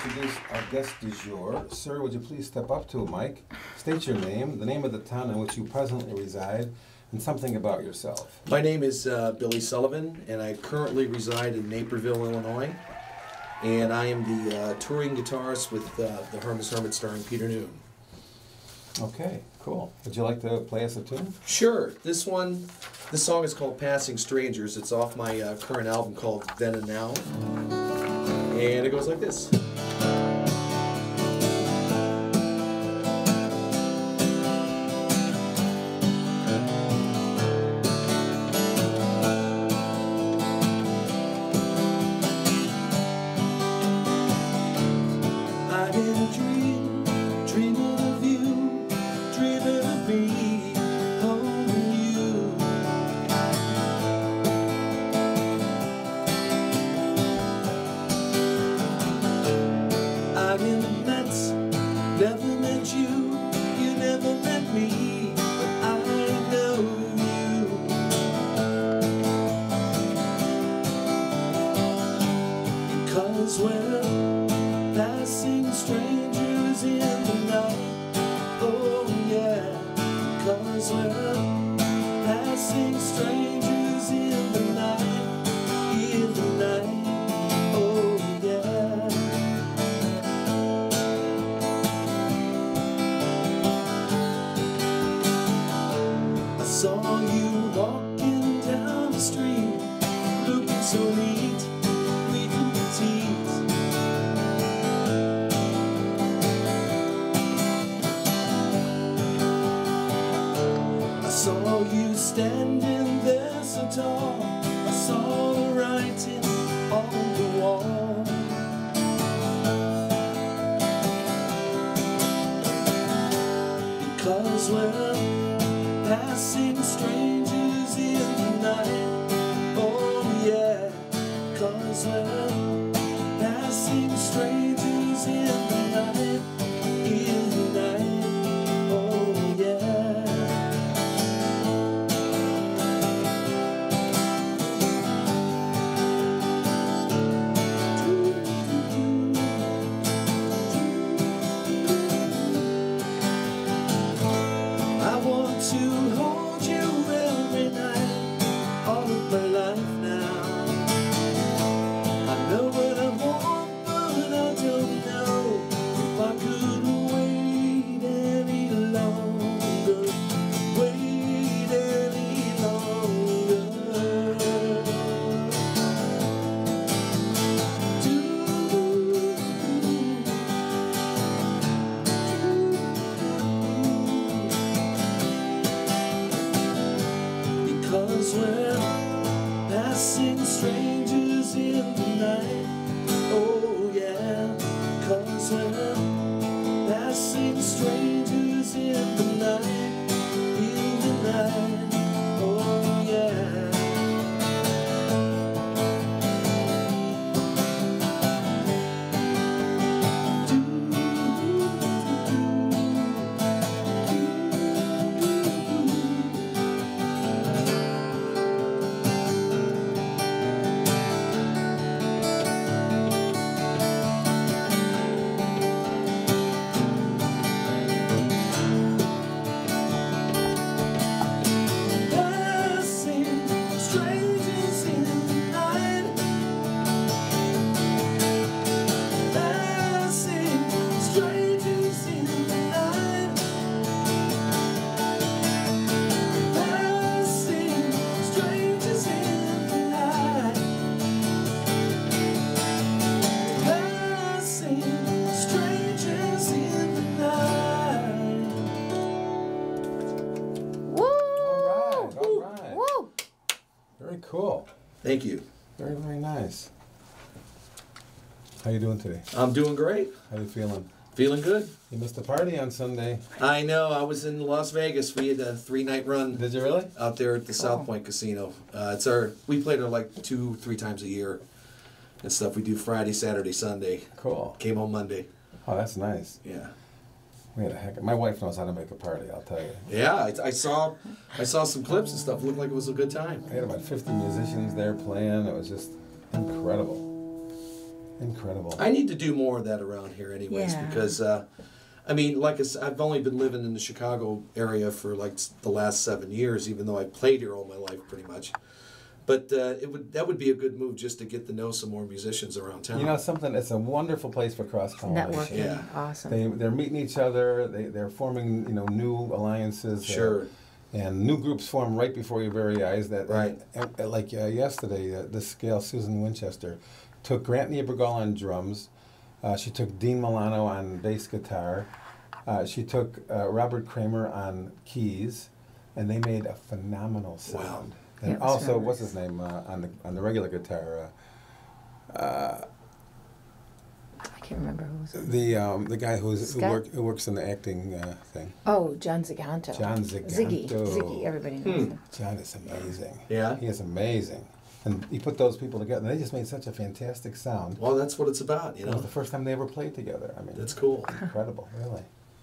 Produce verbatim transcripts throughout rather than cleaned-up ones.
introduce our guest du jour. Sir, would you please step up to a mic, state your name, the name of the town in which you presently reside, and something about yourself. My name is uh, Billy Sullivan, and I currently reside in Naperville, Illinois. And I am the uh, touring guitarist with uh, the Hermits, Hermits starring Peter Noone. Okay, cool. Would you like to play us a tune? Sure. This one, this song is called Passing Strangers. It's off my uh, current album called Then and Now. And it goes like this. Never met you, you never met me, but I know you. Because we're passing strangers in the night. Oh yeah, because we're passing strangers in the night, in the night. Oh yeah. Saw you walking down the street, looking so neat, neat and petite. I saw you standing there so tall, I saw the writing on the wall. Because we're passing strangers in the night. Oh yeah, 'cause we're passing strangers in the night, in the night. Oh yeah. I want to hold you every night, all of my life now. I know what I want, but I don't know if I could wait any longer, wait any longer. Because we're passing strangers in the night. Oh yeah, 'cause we're passing strangers in the night, in the night. Oh yeah. Very cool. Thank you. Very, very nice. How you doing today? I'm doing great. How you feeling? Feeling good. You missed a party on Sunday. I know. I was in Las Vegas. We had a three-night run. Did you really? Out there at the South Point Casino. Uh, it's our. We play there like two, three times a year, and stuff. We do Friday, Saturday, Sunday. Cool. Came home Monday. Oh, that's nice. Yeah. We had a heck. My wife knows how to make a party. I'll tell you. Yeah, I, I saw, I saw some clips and stuff. It looked like it was a good time. We had about fifty musicians there playing. It was just incredible. Incredible. I need to do more of that around here anyways, Yeah. because, uh, I mean, like I said, I've only been living in the Chicago area for like s- the last seven years, even though I played here all my life pretty much. But uh, it would that would be a good move just to get to know some more musicians around town. You know something? It's a wonderful place for cross-pollination. Networking. Yeah. Awesome. They, they're meeting each other. They, they're forming, you know, new alliances. uh, Sure. and new groups form right before your very eyes. That Right. and, and like uh, yesterday, uh, this gal Susan Winchester took Grant Niebergall on drums. Uh, she took Dean Milano on bass guitar. Uh, she took uh, Robert Kramer on keys, and they made a phenomenal sound. Wow. And Yeah, it was also, Herman. what's his name uh, on the on the regular guitar? Uh, uh, I can't remember who was it. the um, the guy who's, who, Scott? work, who works in the acting uh, thing. Oh, John Ziganto. John Ziggy. Ziganto. Ziggy. Everybody knows Hmm. him. John is amazing. Yeah? He is amazing. And he put those people together, and they just made such a fantastic sound. Well, that's what it's about, you It was know. the first time they ever played together. I mean, That's cool. incredible, really.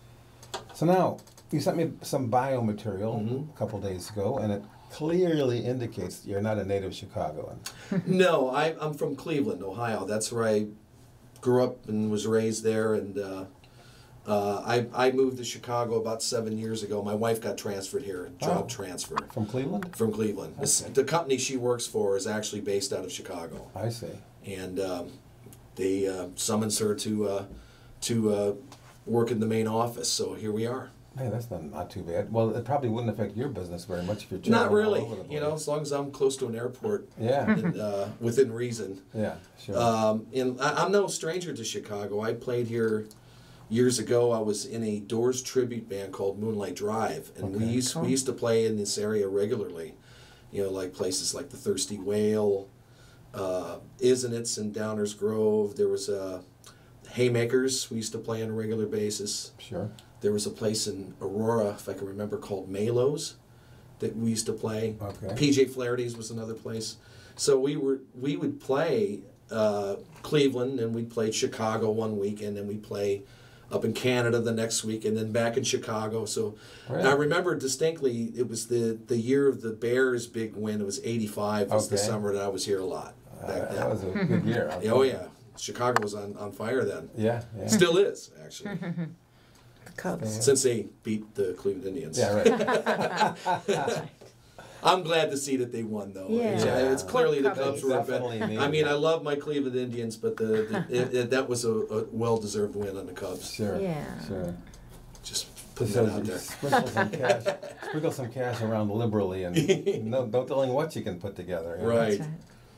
So now, you sent me some biomaterial Mhm. a couple days ago, and it clearly indicates that you're not a native Chicagoan. No, I, I'm from Cleveland, Ohio. That's where I grew up and was raised there. And uh, uh, I, I moved to Chicago about seven years ago. My wife got transferred here, job Oh. transfer From Cleveland? from Cleveland. This- Okay. The company she works for is actually based out of Chicago. I see. And um, they uh, summons her to, uh, to uh, work in the main office. So here we are. Hey, that's not, not too bad. Well, it probably wouldn't affect your business very much if you're Not traveling really, all over the you know, place. as long as I'm close to an airport Yeah, and, uh, within reason. yeah, sure. Um, and I, I'm no stranger to Chicago. I played here years ago. I was in a Doors tribute band called Moonlight Drive, and we Okay. used Cool. we used to play in this area regularly. You know, like places like the Thirsty Whale, uh, Isn't It's in Downers Grove. There was uh, Haymakers. We used to play on a regular basis. Sure. There was a place in Aurora, if I can remember, called Malo's that we used to play. Okay. P J Flaherty's was another place. So we were we would play uh, Cleveland, and we'd play Chicago one weekend, and we'd play up in Canada the next week, and then back in Chicago. So Right. I remember distinctly it was the, the year of the Bears' big win. It was eighty-five was the Okay. summer that I was here a lot. Uh, Back that then. was a good year. I'll oh tell you. yeah, Chicago was on, on fire then. Yeah, yeah. Still is, actually. The Cubs. Since they beat the Cleveland Indians. Yeah, right. I'm glad to see that they won, though. Yeah. It's, it's clearly the Cubbies. Cubs were a Definitely bet. me. I mean, I love my Cleveland Indians, but the, the it, it, that was a, a well-deserved win on the Cubs. Sure. Yeah. Sure. Just putting So that out you there. Sprinkle some cash, sprinkle some cash around liberally, and no, no telling what you can put together. you know? Right. That's right.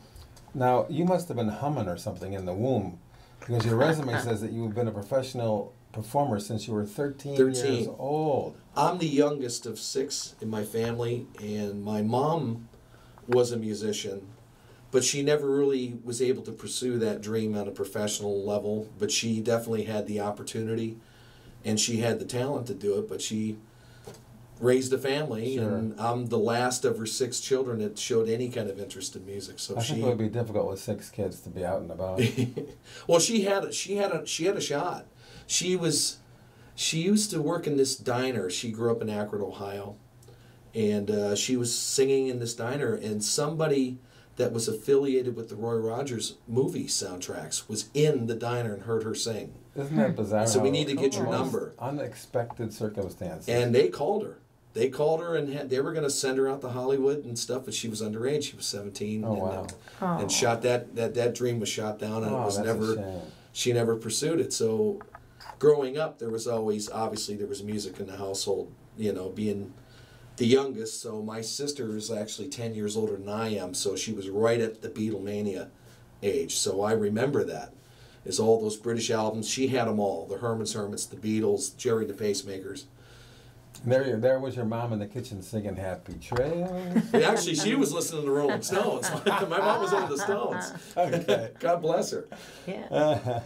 Now you must have been humming or something in the womb, because your resume says that you've been a professional performer since you were thirteen, thirteen. years old. I'm the youngest of six in my family, and my mom was a musician, but she never really was able to pursue that dream on a professional level. But she definitely had the opportunity, and she had the talent to do it, but she raised a family, Sure. and I'm the last of her six children that showed any kind of interest in music. So I she, think it would be difficult with six kids to be out and about. well, she had she had a she had a shot. She was she used to work in this diner. She grew up in Akron, Ohio, and uh, she was singing in this diner, and somebody that was affiliated with the Roy Rogers movie soundtracks was in the diner and heard her sing. Isn't that bizarre? So we how need to get your the most number. Unexpected circumstances. And they called her. They called her and had, they were going to send her out to Hollywood and stuff, but she was underage. She was seventeen. Oh, and, wow. Oh. and shot that, that that dream was shot down, and Oh, it was that's a never. shame. She never pursued it. So, growing up, there was always obviously there was music in the household. You know, being the youngest. So my sister is actually ten years older than I am. So she was right at the Beatlemania age. So I remember that. Is all those British albums. She had them all. The Hermans, Hermits, the Beatles, Jerry and the Pacemakers. And there, you- there was your mom in the kitchen singing "Happy Trails." And actually, she was listening to the Rolling Stones. My mom was into the Stones. Okay. God bless her. Yeah.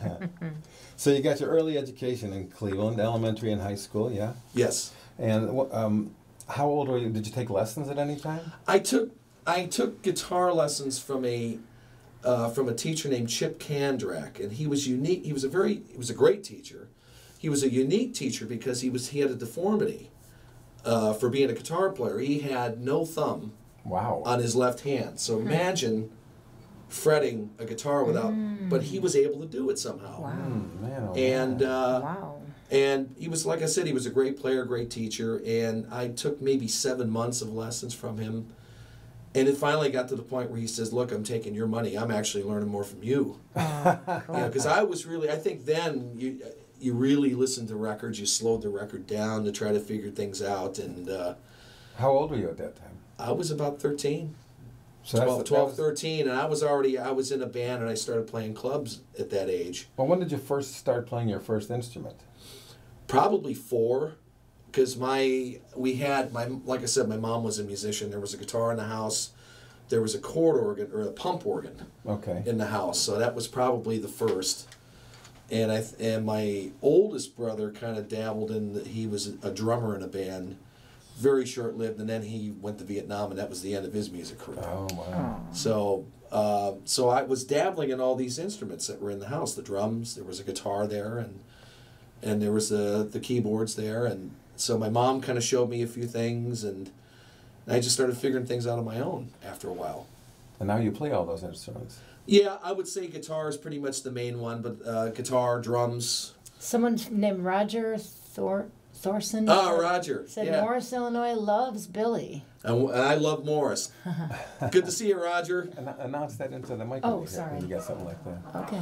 So you got your early education in Cleveland, elementary and high school, yeah. Yes. And wh- um, how old were you? Did you take lessons at any time? I took I took guitar lessons from a uh, from a teacher named Chip Kandrak, and he was unique. He was a very he was a great teacher. He was a unique teacher because he was he had a deformity uh, for being a guitar player. He had no thumb Wow. on his left hand. So imagine fretting a guitar without, Mm. but he was able to do it somehow. Wow. Mm, man, oh, And man. uh, Wow. and he was, like I said, he was a great player, great teacher, and I took maybe seven months of lessons from him. And it finally got to the point where he says, look, I'm taking your money. I'm actually learning more from you. Oh, cool. You know, because I was really, I think then you you really listened to records, you slowed the record down to try to figure things out. And uh, How old were you at that time? I was about thirteen, So that's twelve, the- twelve, that was- thirteen, and I was already, I was in a band and I started playing clubs at that age. Well, when did you first start playing your first instrument? Probably four, because my we had my like I said, my mom was a musician. There was a guitar in the house, there was a chord organ or a pump organ Okay. in the house, so that was probably the first. And I and my oldest brother kind of dabbled in. The, he was a drummer in a band, very short lived, and then he went to Vietnam, and that was the end of his music career. Oh, wow. So, uh, so I was dabbling in all these instruments that were in the house. The drums, there was a guitar there, and and there was the the keyboards there, and so my mom kind of showed me a few things, and I just started figuring things out on my own after a while. And now you play all those instruments. Yeah, I would say guitar is pretty much the main one, but uh, guitar, drums. Someone named Roger Thor Thorson Ah, said, Roger. said Yeah, Morris, Illinois loves Billy. and, and I love Morris. Good to see you, Roger. An- announce that into the mic. Oh, when you get- sorry. When you got something like that. Okay.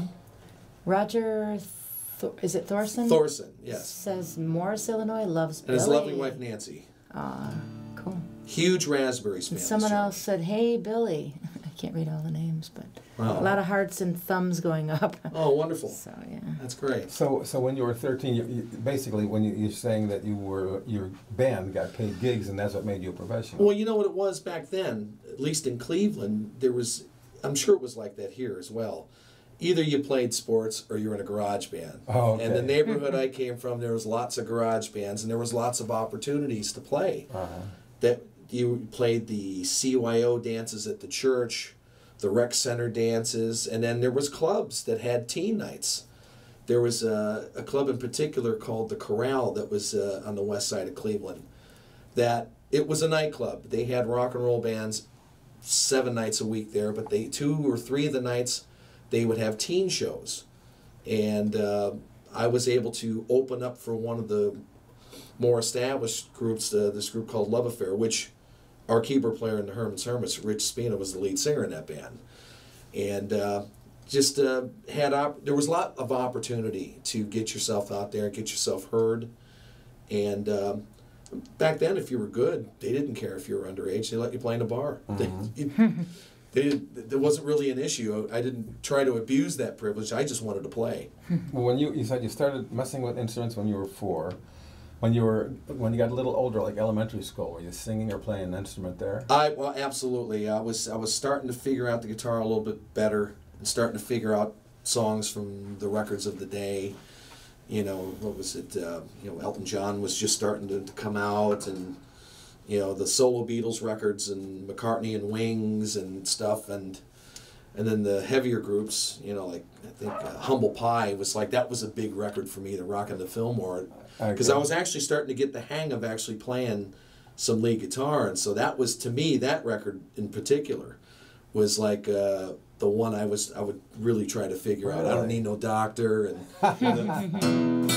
Roger, Thor is it Thorson? Thorson, yes, Says Morris, Illinois loves and Billy. his lovely wife Nancy. Ah, cool. Huge Raspberries fan. And someone Jim. else said, hey, Billy. I can't read all the names, but Wow. a lot of hearts and thumbs going up. Oh, wonderful. So, yeah. That's great. So, so when you were thirteen, you, you, basically, when you, you're saying that you were your band got paid gigs, and that's what made you a professional. Well, you know what it was back then, at least in Cleveland, there was, I'm sure it was like that here as well. Either you played sports or you were in a garage band. Oh, okay. And the neighborhood I came from, there was lots of garage bands, and there was lots of opportunities to play. Uh-huh. That you played the C Y O dances at the church, the rec center dances, and then there was clubs that had teen nights. There was a, a club in particular called the Corral that was uh, on the west side of Cleveland. That it was a nightclub. They had rock and roll bands seven nights a week there, but they two or three of the nights they would have teen shows, and uh, I was able to open up for one of the more established groups, uh, this group called Love Affair, which our keyboard player in the Hermits, Hermits, Rich Spina, was the lead singer in that band, and uh, just uh, had op- there was a lot of opportunity to get yourself out there and get yourself heard, and um, back then, if you were good, they didn't care if you were underage; they let you play in a bar. Mhm. They, they, there wasn't really an issue. I didn't try to abuse that privilege. I just wanted to play. Well, when you you said you started messing with instruments when you were four, when you were when you got a little older, like elementary school, were you singing or playing an instrument there? I well, absolutely. I was I was starting to figure out the guitar a little bit better and starting to figure out songs from the records of the day. You know, what was it? Uh, you know, Elton John was just starting to, to come out, and you know the solo Beatles records and McCartney and Wings and stuff, and and then the heavier groups. You know, like I think uh, Humble Pie was like that was a big record for me. The Rockin' the Fillmore. Because I was actually starting to get the hang of actually playing some lead guitar, and so that was, to me, that record in particular was like uh, the one I was I would really try to figure out. I don't need no doctor, and you know,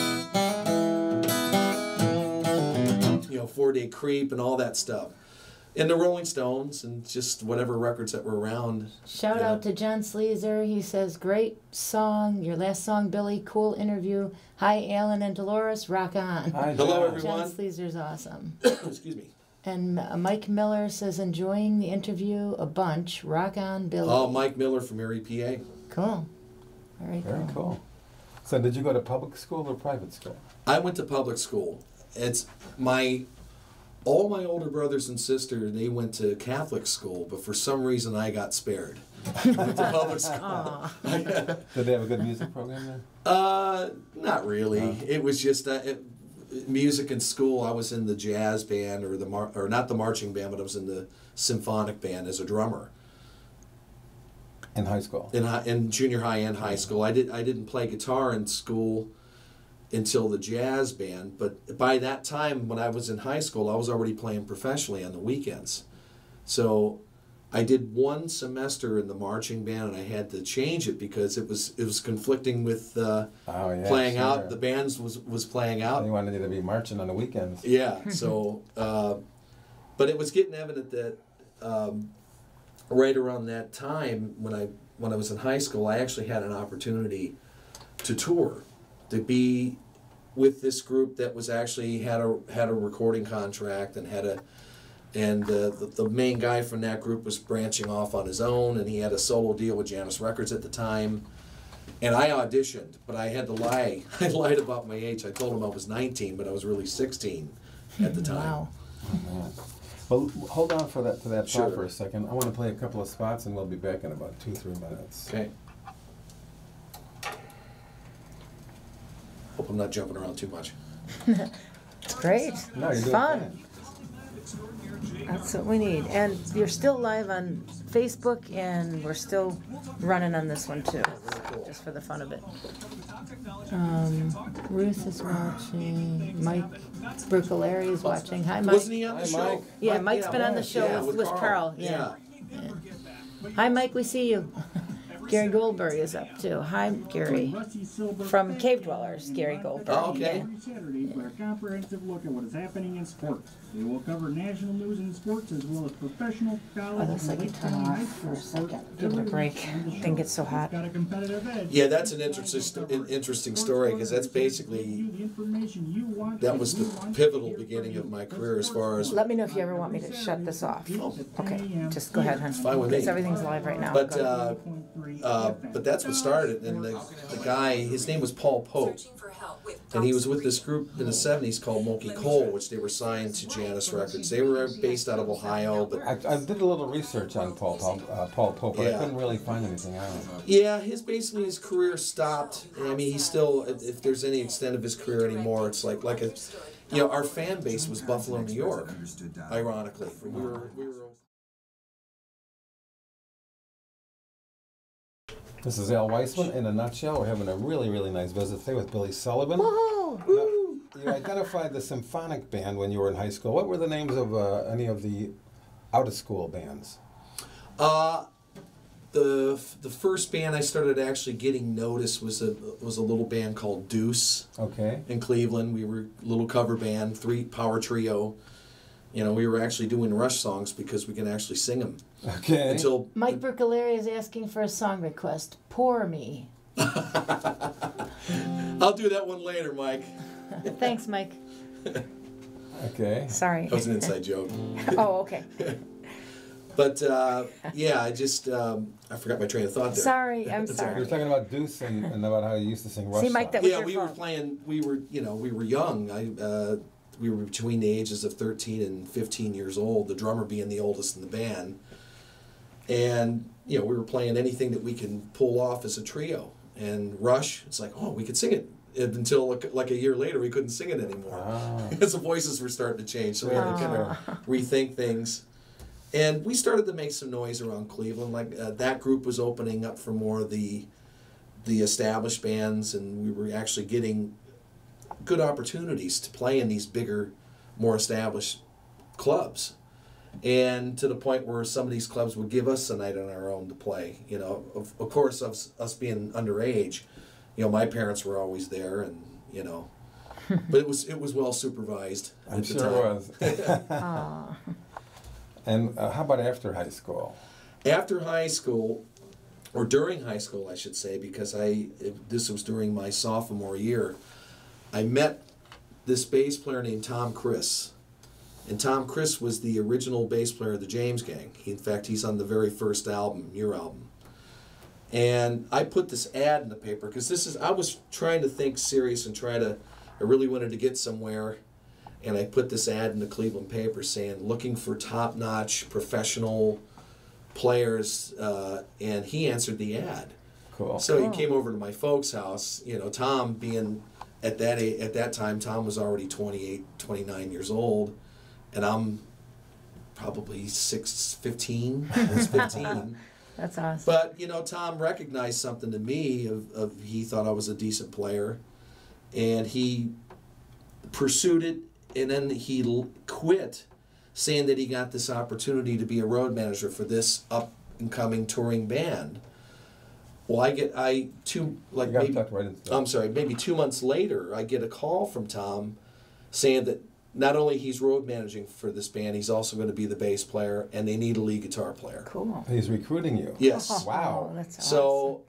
you know, Four Day Creep and all that stuff, and the Rolling Stones and just whatever records that were around. Shout you know. out to John Sleezer. He says, great song. Your last song, Billy. Cool interview. Hi, Alan and Dolores. Rock on. Hi, Hello, John. everyone. John Sleezer's awesome. Excuse me. And uh, Mike Miller says, enjoying the interview a bunch. Rock on, Billy. Oh, Mike Miller from Erie, P A. Cool. Very Very cool. cool. So, did you go to public school or private school? I went to public school. It's my all my older brothers and sisters, they went to Catholic school, but for some reason I got spared. I went to public school. Aw. Did they have a good music program there? Uh, not really. No. It was just uh, it, music in school. I was in the jazz band, or the mar- or not the marching band, but I was in the symphonic band as a drummer In high school? in hi- in junior high and high school. I did I didn't play guitar in school until the jazz band, but by that time when I was in high school, I was already playing professionally on the weekends. So I did one semester in the marching band, and I had to change it because it was it was conflicting with uh, oh, yeah, playing sure. out. The bands was was playing out. They wanted you to be marching on the weekends. Yeah. So, uh, but it was getting evident that um, right around that time when I when I was in high school, I actually had an opportunity to tour, to be with this group that was actually had a had a recording contract and had a. And uh, the, the main guy from that group was branching off on his own, and he had a solo deal with Janus Records at the time. And I auditioned, but I had to lie. I lied about my age. I told him I was nineteen, but I was really sixteen at the time. Wow. Oh, well, hold on for that to that Sure. thought for a second. I want to play a couple of spots, and we'll be back in about two, three minutes. Okay. Hope I'm not jumping around too much. It's great. No, you're It's doing fun. fine. That's what we need. And you're still live on Facebook, and we're still running on this one too, just for the fun of it. Um, Ruth is watching. Mike Brucaleri is watching. Hi, Mike. Wasn't he on the Hi, show? Mike. Yeah, Mike's been on the show Yeah, with, with Carl. Yeah. yeah. Yeah. Hi, Mike. We see you. Gary Goldberg is up too. Hi, Gary. From Cave Dwellers, Gary Goldberg. Oh, okay. Yeah. Every Saturday for a comprehensive look at what is happening in sports. They will cover national news in sports as well as professional, Oh, college, looks like and you elite turn high off for school a sports. second. Give it a break. Thing gets so hot. Got a competitive edge. Yeah, that's an interesting, an interesting story because that's basically The information you want that and was we the want pivotal here for beginning you. of my career as far as. Let me know if you ever want me to shut this off. Okay, just go ahead, hon. Fine with me. Because everything's live right now. But Go ahead. uh, uh, but that's what started it, and the, the guy, his name was Paul Pope, and he was with this group in the seventies called Monkey Cole, which they were signed to Janus Records. They were based out of Ohio, but I, I did a little research on Paul Paul, uh, Paul Pope, but Yeah. I couldn't really find anything on him. yeah, his basically his career stopped. I mean, he's still, if if there's any extent of his career anymore, it's like like a, you know, our fan base was Buffalo, New York, ironically. We were we were. This is Al Weissman in a nutshell. We're having a really, really nice visit today with Billy Sullivan. Woohoo! Now, you identified the symphonic band when you were in high school. What were the names of uh, any of the out-of-school bands? Uh, the the first band I started actually getting noticed was a was a little band called Deuce Okay. in Cleveland. We were a little cover band, three power trio. You know, we were actually doing Rush songs because we can actually sing them. Okay. Until Mike Brucaleri is asking for a song request. Pour Me. I'll do that one later, Mike. Thanks, Mike. Okay. Sorry. That was an inside joke. Oh, okay. But uh, yeah, I just um, I forgot my train of thought there. Sorry, I'm You were sorry. talking about Deuce and, and about how you used to sing Rush See, Mike, songs. that was Yeah, your we were fault. playing. We were, you know, we were young. I uh, we were between the ages of thirteen and fifteen years old. The drummer being the oldest in the band, and you know, we were playing anything that we can pull off as a trio. And Rush, it's like, oh, we could sing it. And until like, like a year later, we couldn't sing it anymore Ah. because the voices were starting to change. So we had to kind of rethink things. And we started to make some noise around Cleveland. Like uh, that group was opening up for more of the the established bands, and we were actually getting good opportunities to play in these bigger, more established clubs. And to the point where some of these clubs would give us a night on our own to play. You know, of, of course, us, us being underage, you know, my parents were always there, and you know, but it was it was well supervised at I'm the sure time. it was. Aw. And uh, how about after high school? After high school, or during high school, I should say, because I this was during my sophomore year, I met this bass player named Tom Chris. And Tom Chris was the original bass player of the James Gang. He, in fact, he's on the very first album, your album. And I put this ad in the paper because this is I was trying to think serious and try to I really wanted to get somewhere, and I put this ad in the Cleveland paper saying looking for top-notch professional players, uh, and he answered the ad. Cool. So Cool. he came over to my folks' house. You know, Tom being at that a- at that time, Tom was already twenty-eight, twenty-nine years old, and I'm probably six, fifteen. I was fifteen. That's awesome. But you know, Tom recognized something to me of, of he thought I was a decent player, and he pursued it, and then he l- quit saying that he got this opportunity to be a road manager for this up and coming touring band. Well, I get I two like You gotta maybe tuck right into that. I'm sorry, maybe two months later, I get a call from Tom saying that not only he's road managing for this band, he's also going to be the bass player, and they need a lead guitar player. Cool. He's recruiting you. Yes. Wow. Oh, that's So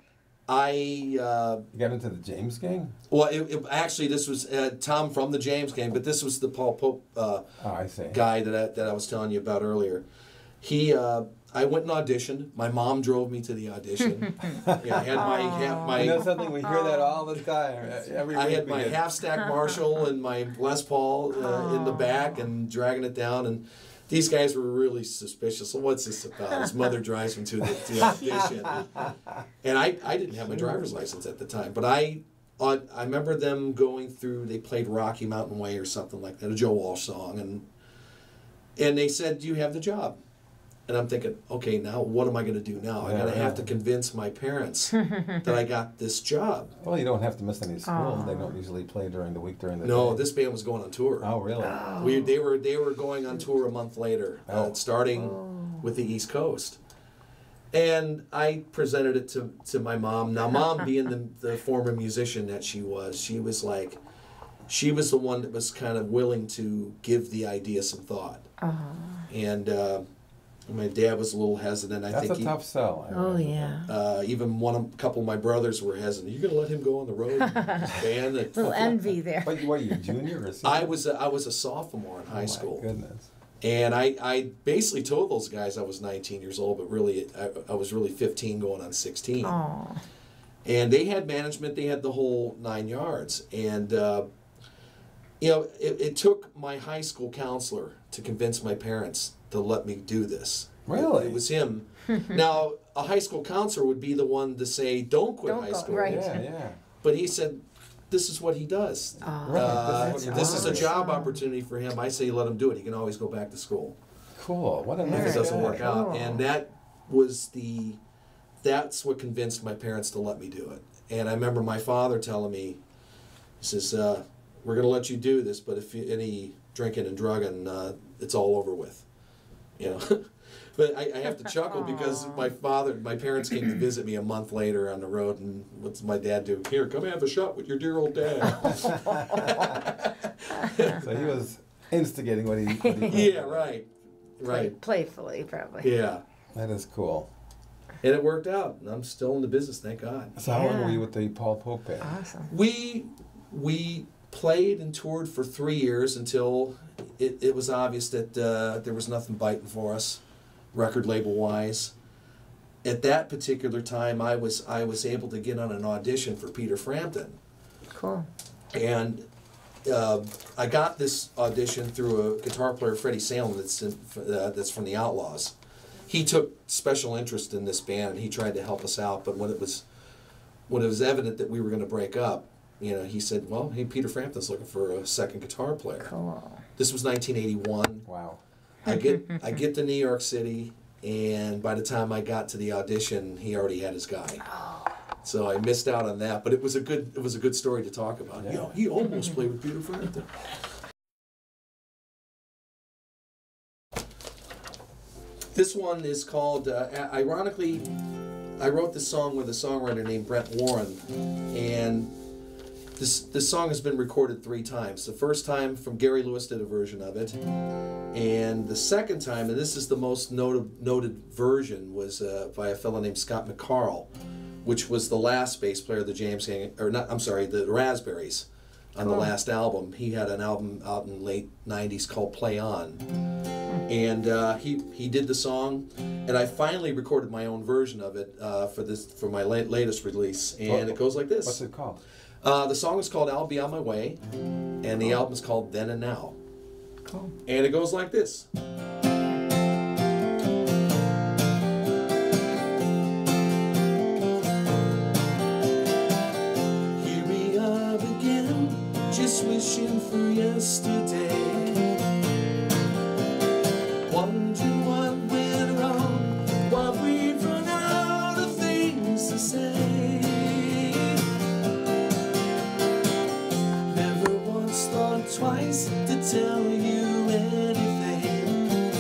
I uh, You got into the James gang? well, it, it, actually this was uh, Tom from the James gang, but this was the Paul Pope uh, Oh, I see. guy that I, that I was telling you about earlier. He, uh, I went and auditioned. My mom drove me to the audition. yeah, I had my ha- my You know something? We hear that all the time. Every I week had we my get- half stack Marshall and my Les Paul uh, in the back and dragging it down, and these guys were really suspicious. So what's this about? His mother drives him to the, to the audition, and I, I didn't have my driver's license at the time, but I on, I remember them going through. They played Rocky Mountain Way or something like that, a Joe Walsh song, and and they said, "Do you have the job?" And I'm thinking, okay, now what am I going to do now? I'm Yeah, going to have yeah. to convince my parents that I got this job. Well, you don't have to miss any school. They don't usually play during the week during the No, day. this band was going on tour. Oh, really? We they were they were going on tour a month later, uh, Oh. starting with the East Coast. And I presented it to, to my mom. Now, mom being the, the former musician that she was, she was like, she was the one that was kind of willing to give the idea some thought. Uh-huh. And uh, my dad was a little hesitant. I That's think a he, tough sell. I Oh, remember yeah. uh, even one of, a couple of my brothers were hesitant. You're going to let him go on the road with this band? A little envy there. But what, you junior or senior? I was a, I was a sophomore in Oh, high my school. goodness. And I, I basically told those guys I was nineteen years old, but really I, I was really fifteen going on sixteen. Oh. And they had management, they had the whole nine yards. And, uh, you know, it, it took my high school counselor to convince my parents to let me do this. Really? It, it was him. Now, a high school counselor would be the one to say, don't quit Don't high go- school. right. Yeah, yeah. But he said, this is what he does. Oh, Right, Uh, this is what this you is do. a job opportunity for him. I say let him do it. He can always go back to school Cool. What a if nice it doesn't guy. work out. Cool. And that was the, that's what convinced my parents to let me do it. And I remember my father telling me, he says, uh, we're going to let you do this, but if you, any drinking and drugging, uh, it's all over with. You know? But I, I have to chuckle because my father, my parents came to visit me a month later on the road, and what's my dad do? Here, come have a shot with your dear old dad. So he was instigating what he. What he Yeah, right, Play, right. playfully, probably. Yeah, That is cool. and it worked out. And I'm still in the business, thank God. So how long Yeah. were you with the Paul Pope band? Awesome. We we played and toured for three years until it, it was obvious that uh, there was nothing biting for us, record label wise. At that particular time, I was I was able to get on an audition for Peter Frampton, Cool. and uh, I got this audition through a guitar player, Freddie Salem, that's in, uh, that's from the Outlaws. He took special interest in this band, and he tried to help us out. But when it was when it was evident that we were going to break up, you know, he said, "Well, hey, Peter Frampton's looking for a second guitar player." Cool. This was nineteen eighty-one. Wow. I get I get to New York City, and by the time I got to the audition, he already had his guy. So I missed out on that, but it was a good it was a good story to talk about. You Yeah. know, he almost played with Peter Frampton. This one is called, uh, ironically, I wrote this song with a songwriter named Brent Warren, and this this song has been recorded three times. The first time from Gary Lewis did a version of it, and the second time, and this is the most noted noted version, was uh, by a fellow named Scott McCarl, which was the last bass player of the James Gang, or not, I'm sorry, the Raspberries on the Cool. last album. He had an album out in the late nineties called Play On. And uh, he he did the song, and I finally recorded my own version of it uh, for this for my la- latest release, and it goes like this. What's it called? Uh, the song is called I'll Be On My Way, and the album is called Then and Now. Cool. And it goes like this. Here we are again, just wishing for yesterday. Wondering what went wrong, why we've run out of things to say. Never once thought twice to tell you anything.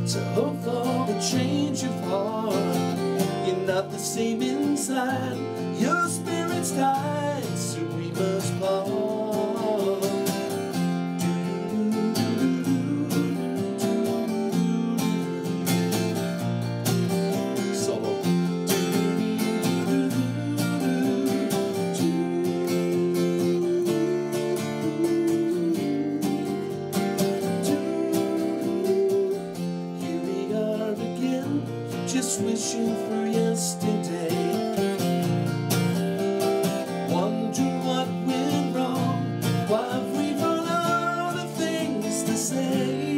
to hope for a change of heart. You're not the same inside, your spirit's died, so we must part. Solo. Here we are again, just wishing for yesterday. Wondering what went wrong, why have we run out of things to say?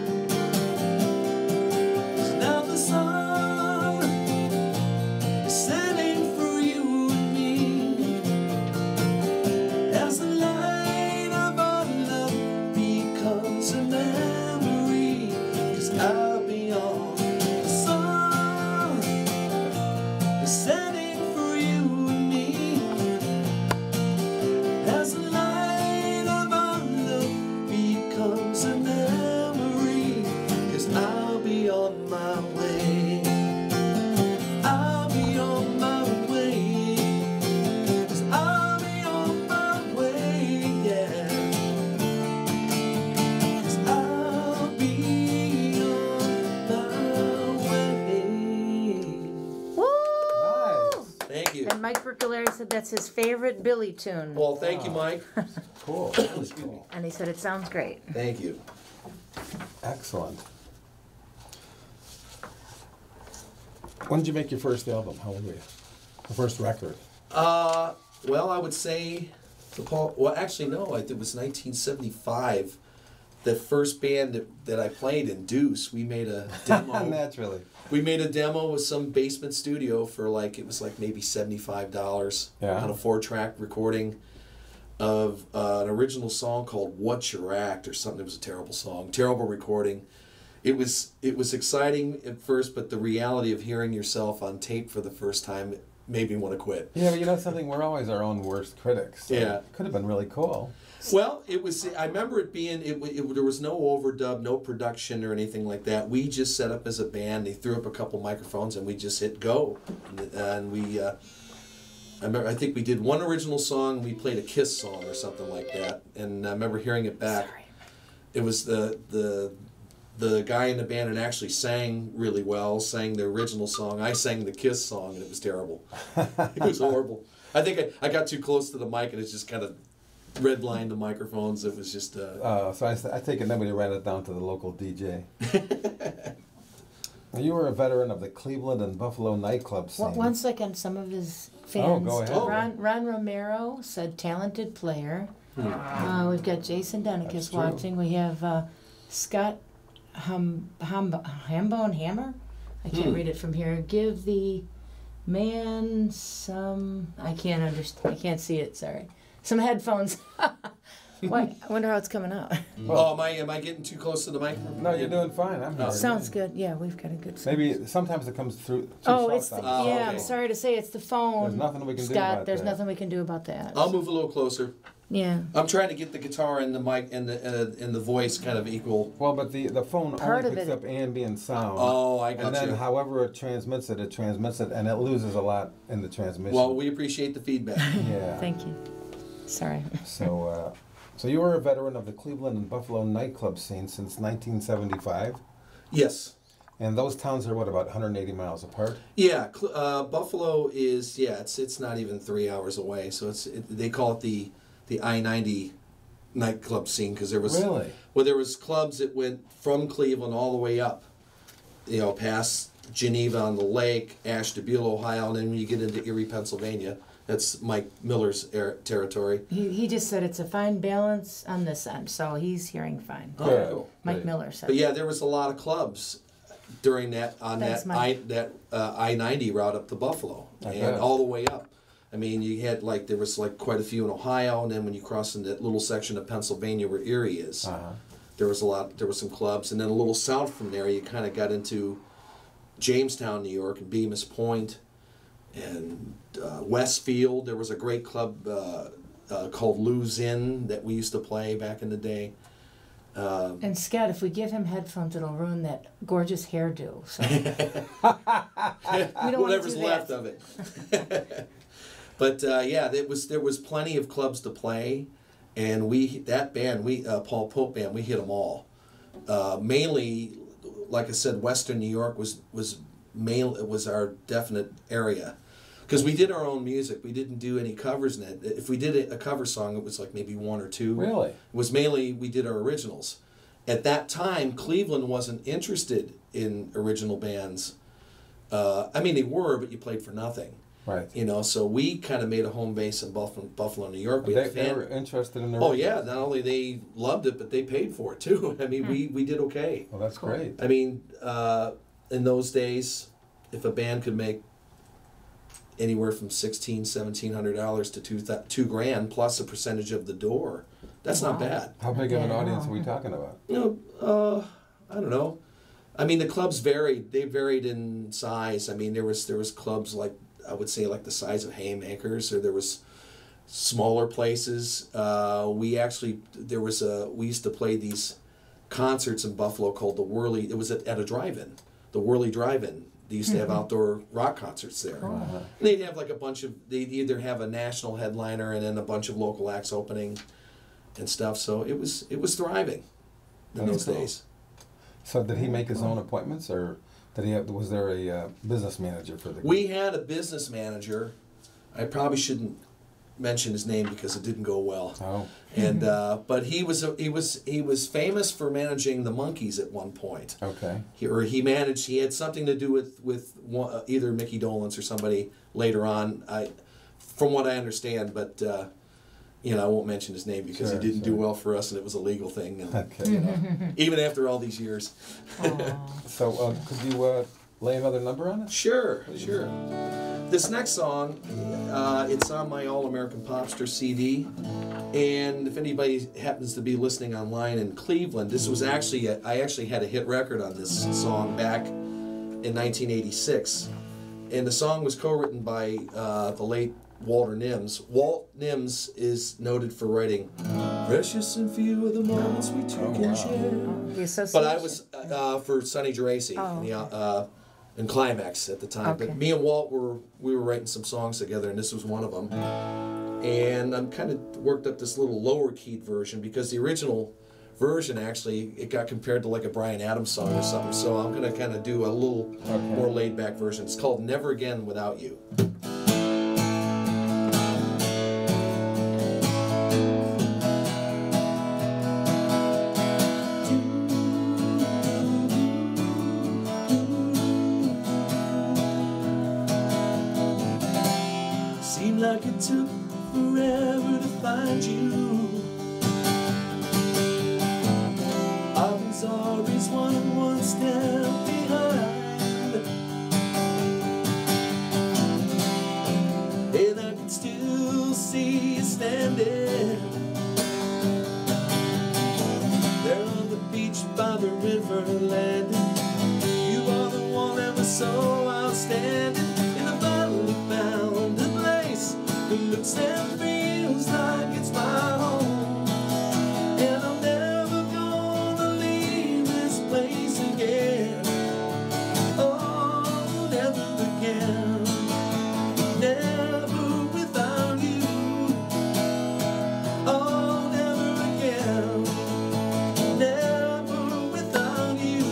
'Cause now the sun is setting for you and me, as the light of our love becomes a memory. 'Cause I'll be on the sun is setting for you and me, as the light of our love becomes a memory. 'Cause I'll be on my way, I'll be on my way, 'cause I'll be on my way, yeah. 'Cause I'll be on my way. Woo! Nice. Thank you. And Mike Bercolari said that's his favorite Billy tune. Well, thank you, Mike. Cool. That was cool. And he said it sounds great. Thank you. Excellent. When did you make your first album? How old were you? The first record? Uh, well, I would say the Paul. Well, actually, no. It was nineteen seventy-five. The first band that, that I played in, Deuce. We made a demo. Naturally. We made a demo with some basement studio for like it was like maybe seventy-five dollars Yeah. on a four-track recording of uh, an original song called "What's Your Act" or something. It was a terrible song, terrible recording. It was it was exciting at first, but the reality of hearing yourself on tape for the first time made me want to quit. Yeah, but you know something? We're always our own worst critics. So Yeah. It could have been really cool. Well, it was. I remember it being. It, it there was no overdub, no production or anything like that. We just set up as a band. They threw up a couple microphones and we just hit go, and, and we. Uh, I remember. I think we did one original song. We played a Kiss song or something like that, and I remember hearing it back. Sorry. It was the the. The guy in the band had actually sang really well, sang the original song. I sang the Kiss song, and it was terrible. It was horrible. I think I, I got too close to the mic, and it just kind of redlined the microphones. It was just... Uh, Uh, so I, s- I take it nobody ran it down to the local D J. Now, you were a veteran of the Cleveland and Buffalo nightclub scene. One, one second, some of his fans. Oh, go ahead. Ron, Ron Romero said talented player. Uh, we've got Jason That's Denikis true. watching. We have uh, Scott hum, hum, Hambone Hammer. I can't Hmm. read it from here. Give the man some. I can't understand. I can't see it. Sorry. Some headphones. What? I wonder how it's coming out. oh, am I am I getting too close to the microphone? No, you're doing fine. I'm here. Sounds good. Yeah, we've got a good. sound. Maybe sometimes it comes through. Too Oh, soft it's the, on Oh, yeah. okay. I'm sorry to say it's the phone. There's nothing we can do Scott, about there's that. nothing we can do about that. I'll move a little closer. Yeah. I'm trying to get the guitar and the mic and the uh, and the voice kind of equal. Well, but the, the phone Part only of picks it- up ambient sound. Oh, I got and then you. however it transmits it, it transmits it, and it loses a lot in the transmission. Well, we appreciate the feedback. yeah. Thank you. Sorry. So, uh, so you were a veteran of the Cleveland and Buffalo nightclub scene since nineteen seventy-five, Yes. and those towns are what, about one hundred eighty miles apart? Yeah, Cl- uh, Buffalo is yeah. It's it's not even three hours away. So it's it, they call it the the I ninety nightclub scene because there was Really? well there was clubs that went from Cleveland all the way up, you know, past Geneva on the lake, Ashtabula, Ohio, and then when you get into Erie, Pennsylvania, that's Mike Miller's er- territory. He, he just said it's a fine balance on this end, so he's hearing fine. Oh, Good. cool. Mike Good. Miller said. But yeah, there was a lot of clubs during that on Thanks, that I Mike. that uh, I ninety route up to Buffalo I and bet. all the way up. I mean, you had like there was like quite a few in Ohio, and then when you cross into that little section of Pennsylvania where Erie is, Uh-huh. there was a lot. There were some clubs, and then a little south from there, you kind of got into Jamestown, New York, and Bemis Point, and uh, Westfield. There was a great club uh, uh, called Lou's Inn that we used to play back in the day. Um, And Scott, if we give him headphones, it'll ruin that gorgeous hairdo. So we don't whatever's do left that. of it. But uh, yeah, there was there was plenty of clubs to play, and we that band we uh, Paul Pope band we hit them all. Uh, mainly, like I said, Western New York was was main it was our definite area, because we did our own music. We didn't do any covers in it. If we did a cover song, it was like maybe one or two. Really? It was mainly we did our originals. At that time, Cleveland wasn't interested in original bands. Uh, I mean, they were, but you played for nothing. Right. You know, so we kind of made a home base in Buffalo, Buffalo, New York. We They, had they fan- were interested in the Oh yeah, not only they loved it, but they paid for it too. I mean, we, we did okay. Well, that's great. I mean, uh, in those days, if a band could make anywhere from sixteen, seventeen hundred dollars to two th- two grand plus a percentage of the door, that's not Wow. bad. How big of an Yeah. audience are we talking about? You know, uh, I don't know. I mean, the clubs varied. They varied in size. I mean, there was there was clubs like I would say like the size of Haymakers, or there was smaller places. Uh, we actually there was a we used to play these concerts in Buffalo called the Whirly. It was at, at a drive-in, the Whirly Drive-In. They used to have outdoor rock concerts there. Uh-huh. And they'd have like a bunch of. They'd either have a national headliner and then a bunch of local acts opening, and stuff. So it was it was thriving in That's those cool. days. So did he make his own appointments, or did he have, was there a uh, business manager for the? We had a business manager. I probably shouldn't mention his name because it didn't go well. Oh, And uh, but he was a, he was he was famous for managing the Monkees at one point. okay. He, or he managed. He had something to do with with one, uh, either Mickey Dolenz or somebody later on. I, from what I understand, but uh, you know I won't mention his name because Sure, he didn't sure. do well for us, and it was a legal thing. And, Okay. you know, even after all these years. So uh, could you uh, lay another number on it? Sure, sure. This next song, uh, it's on my All American Popster C D, and if anybody happens to be listening online in Cleveland, this was actually a, I actually had a hit record on this song back in nineteen eighty-six, and the song was co-written by uh, the late Walter Nims. Walt Nims is noted for writing "Precious and few are the moments we took Oh, and wow. shared." The association. But I was uh, for Sonny Geraci Oh, in, the, uh, in Climax at the time. Okay. But me and Walt were we were writing some songs together, and this was one of them. And I'm kind of worked up this little lower keyed version because the original version actually it got compared to like a Bryan Adams song or something. So I'm gonna kind of do a little Okay. more laid back version. It's called "Never Again Without You." Seemed like it took forever to find you. I was always one, one step behind. And I can still see you standing there on the beach by the river landing. You are the one that was so outstanding. In a finally found a place that looks and feels like it's my home. And I'm never gonna leave this place again. Oh, never again. Never without you. Oh, never again. Never without you.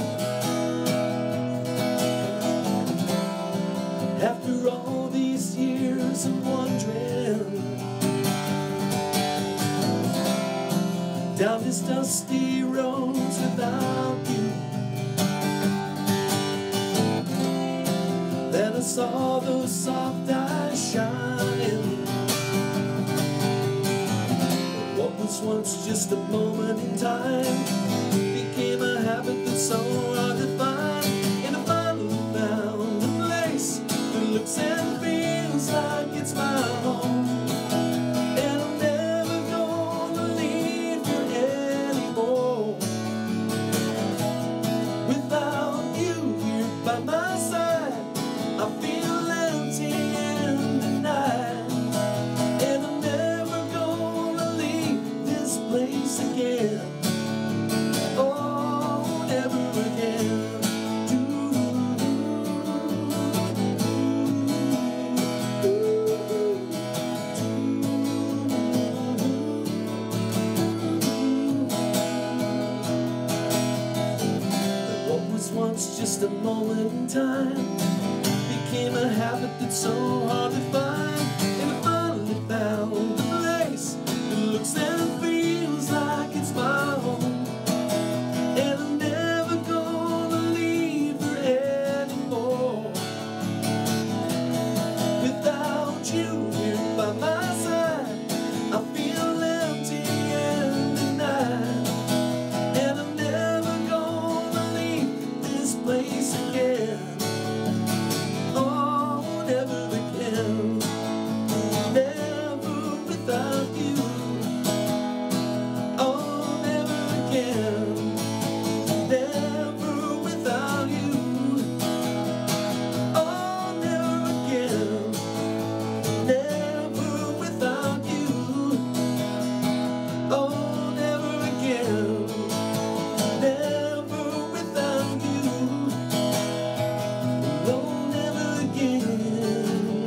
After all these years of wandering down these dusty roads without you, then I saw those soft eyes shining. What was once just a moment in time became a habit that's so hard to find. And I finally found a place that looks and feels like it's my home. And I'm never gonna leave here anymore. Without you here by my side, I feel empty in the night. And I'm never gonna leave this place again. once just a moment in time became a habit that's so hard to find. And I finally found the place that looks and feels like it's my home. And I'm never gonna leave her anymore. Without you here by my side, I feel empty and denied. And I'm never gonna leave this place again. Oh, never again. Never without you. Oh, never again. Never without you. Oh, never again. Never without you. Oh, never again. Never without you. No, never again.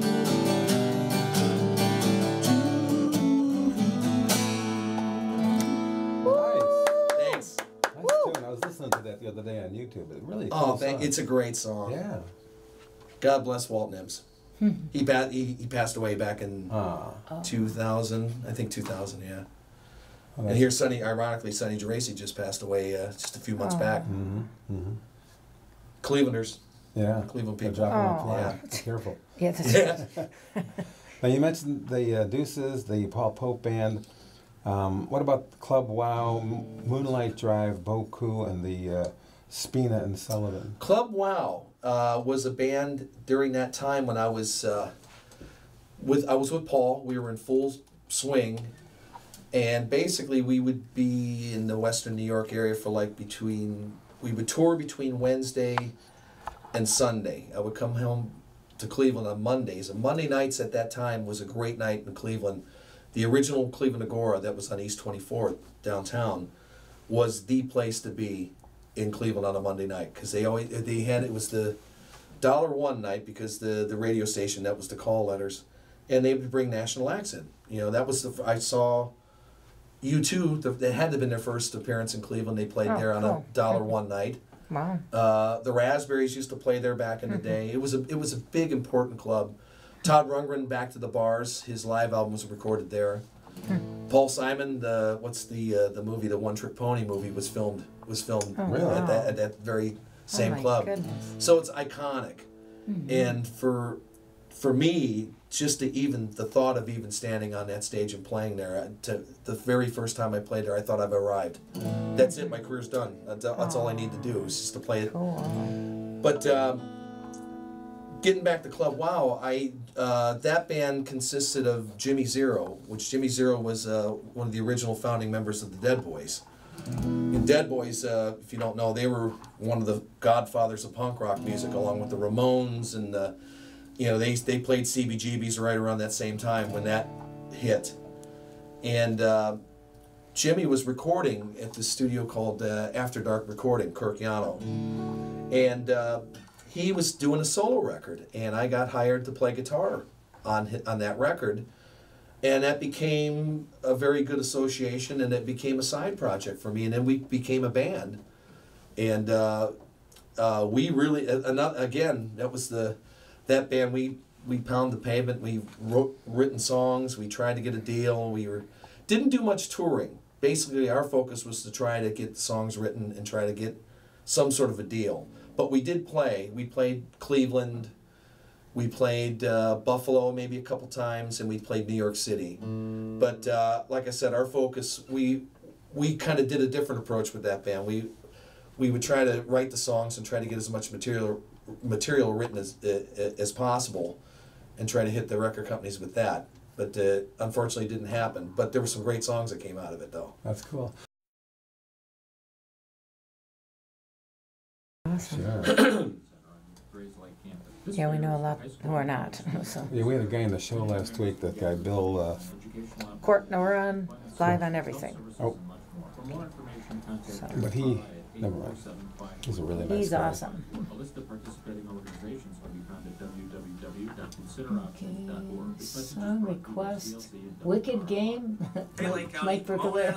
Thanks. Nice tune. I was listening to that the other day on YouTube. It really. Oh, cool thank, song. it's a great song. Yeah. God bless Walt Nims. he, pa- he he passed away back in Ah. two thousand, I think two thousand, yeah. Oh, And that's- here, Sonny, ironically, Sonny Geraci just passed away uh, just a few months Oh. back. Mhm. Mhm. Clevelanders, Yeah. Cleveland They're people. dropping Oh. like flies. Be careful. Yeah, that's Yeah. Now you mentioned the uh, Deuces, the Paul Pope band. Um, what about Club Wow, M- Moonlight Drive, Boku, and the uh, Spina and Sullivan? Club Wow uh, was a band during that time when I was uh, with I was with Paul. We were in full swing, and basically we would be in the Western New York area for like between we would tour between Wednesday and Sunday. I would come home to Cleveland on Mondays, and Monday nights at that time was a great night in Cleveland. The original Cleveland Agora that was on East twenty-fourth downtown was the place to be in Cleveland on a Monday night, because they always they had it was the dollar one night, because the the radio station, that was the call letters, and they would bring national acts in. You know, that was the I saw U two. The, they had to have been their first appearance in Cleveland. They played Oh, there on cool. a dollar one night. wow. Uh, the Raspberries used to play there back in the day. It was a it was a big important club. Todd Rundgren, Back to the Bars, his live album was recorded there. Paul Simon, the what's the uh, the movie, the One Trick Pony movie, was filmed was filmed Oh, Really? at that wow. at that very same oh my club. Goodness. So it's iconic, and for for me, just to even the thought of even standing on that stage and playing there, uh, to the very first time I played there, I thought I've arrived. That's it. My career's done. That's, that's all I need to do is just to play it. Cool. But um, getting back to Club Wow, I uh, that band consisted of Jimmy Zero, which Jimmy Zero was uh, one of the original founding members of the Dead Boys. And Dead Boys, uh, if you don't know, they were one of the godfathers of punk rock music, along with the Ramones, and the, you know, they they played C B G B's right around that same time when that hit. And uh, Jimmy was recording at this studio called uh, After Dark Recording, Kirkiano, and uh, he was doing a solo record, and I got hired to play guitar on hi- on that record. And that became a very good association, and it became a side project for me. And then we became a band, and uh, uh, we really, uh, another, again, that was the that band. We we pound the pavement. We wrote written songs. We tried to get a deal. We were didn't do much touring. Basically, our focus was to try to get songs written and try to get some sort of a deal. But we did play. We played Cleveland. We played uh, Buffalo maybe a couple times, and we played New York City. But uh, like I said, our focus, we we kind of did a different approach with that band. We we would try to write the songs and try to get as much material material written as uh, as possible, and try to hit the record companies with that. But uh, unfortunately, it didn't happen. But there were some great songs that came out of it, though. That's cool. Awesome. Sure. Yeah, we know a lot who are not. So, Yeah, we had a guy in the show last week. That guy Bill. Uh, Court, no, we're on live on everything. oh, So, but he. Never mind. He's a really nice he's guy. awesome. A list of participating organizations can be found at w w w dot consider options dot org. Okay, song request. Wicked Game. Hey, Lake County. Mike Berkowitz.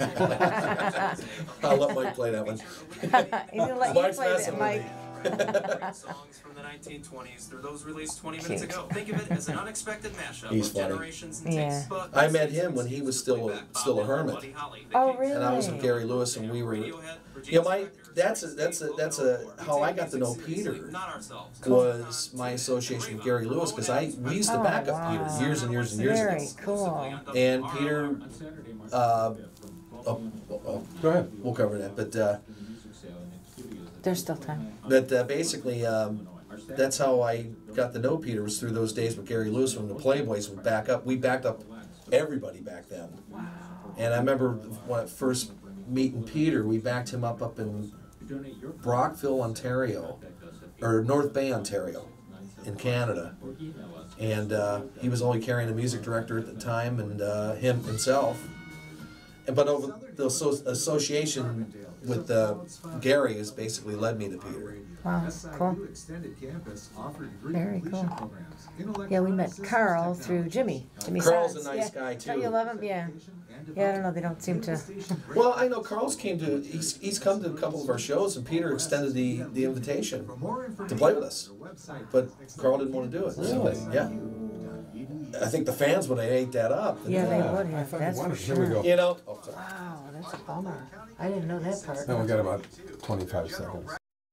I'll let Mike play that one. He's gonna let you Mike's play messing that, with Mike. Songs from the nineteen twenties. They're those released twenty minutes Cute. ago. Think of it as an unexpected mashup He's of funny. generations and Yeah. tastes. But I met him when he was still a, still a hermit. Oh, really? And I was with Gary Lewis, and we were, you know, my that's a, that's a, that's a how I got to know Peter was my association with Gary Lewis, because I we used to Oh, back up wow. Peter years and years and years Very ago. cool. And Peter, uh, oh, oh, Go ahead. we'll cover that, but uh, There's still time. but uh, basically um, that's how I got to know Peter, was through those days with Gary Lewis when the Playboys would back up. We backed up everybody back then. And I remember when I first meeting Peter, we backed him up up in Brockville, Ontario, or North Bay, Ontario, in Canada. And uh, he was only carrying a music director at the time, and uh, him himself. And, but over the asso- association with uh, Gary has basically led me to Peter. Wow, cool. Very cool. Yeah, we met Carl through Jimmy. Jimmy Carl's Sands. a nice yeah. guy, Don't too. you love him? Yeah. Yeah, I don't know. They don't seem to. Well, I know Carl's came to, he's, he's come to a couple of our shows, and Peter extended the, the invitation to play with us. But Carl didn't want to do it. Really? Yeah. I think the fans would have ate that up. Yeah, they Yeah, would I have. thought That's you for wanted- sure. Here we go. You know? Oh, sorry. Wow, that's a bummer. I didn't know that part. And we got about twenty-five seconds.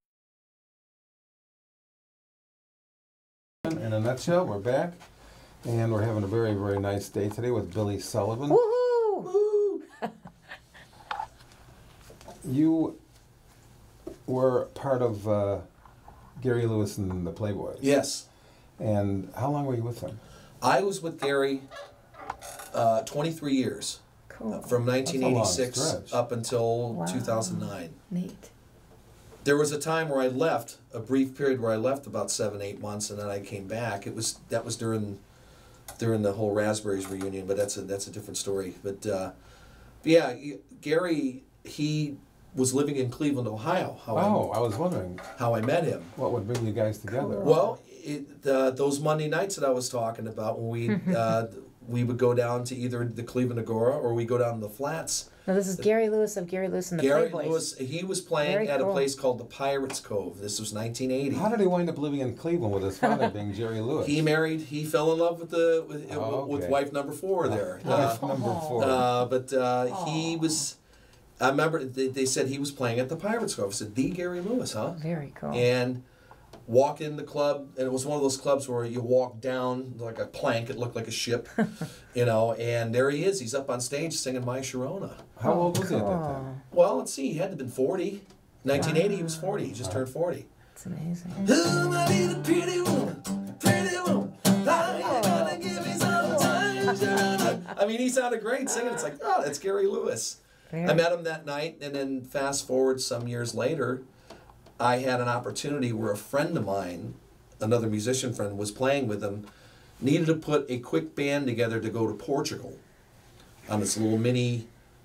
In a nutshell, we're back, and we're having a very, very nice day today with Billy Sullivan. Woohoo! You were part of uh, Gary Lewis and the Playboys. Yes. And how long were you with them? I was with Gary uh, twenty-three years, Cool. from nineteen eighty-six That's a long stretch. up until Wow. two thousand nine. Neat. There was a time where I left, a brief period where I left about seven, eight months, and then I came back. It was that was during during the whole Raspberries reunion, but that's a that's a different story. But, uh, but yeah, Gary, he was living in Cleveland, Ohio. How Oh, I, I was wondering how I met him. what would bring you guys together. Well, it, uh, those Monday nights that I was talking about, when we uh, we would go down to either the Cleveland Agora or we go down to the Flats. Now this is Gary Lewis of Gary Lewis and the Gary Playboys. Lewis, he was playing Very at cool. a place called the Pirates Cove. This was nineteen eighty. How did he wind up living in Cleveland with his father being Jerry Lewis? He married. He fell in love with the with, Oh, with okay. wife number four there. Wife Uh, number four. uh, but uh, he was. I remember they, they said he was playing at the Pirates Cove. I said, "The Gary Lewis, huh?" Very cool. And walked in the club, and it was one of those clubs where you walk down like a plank. It looked like a ship, you know. And there he is. He's up on stage singing "My Sharona." How old was he at that Cool. time? Well, let's see. He had to have been forty. nineteen eighty, he was forty. He just turned forty. It's amazing. Somebody, the pretty woman, pretty woman. I'm gonna give me some time. I mean, he sounded great singing. It's like, oh, that's Gary Lewis. Very I met him that night, and then fast forward some years later, I had an opportunity where a friend of mine, another musician friend, was playing with him, needed to put a quick band together to go to Portugal on this little mini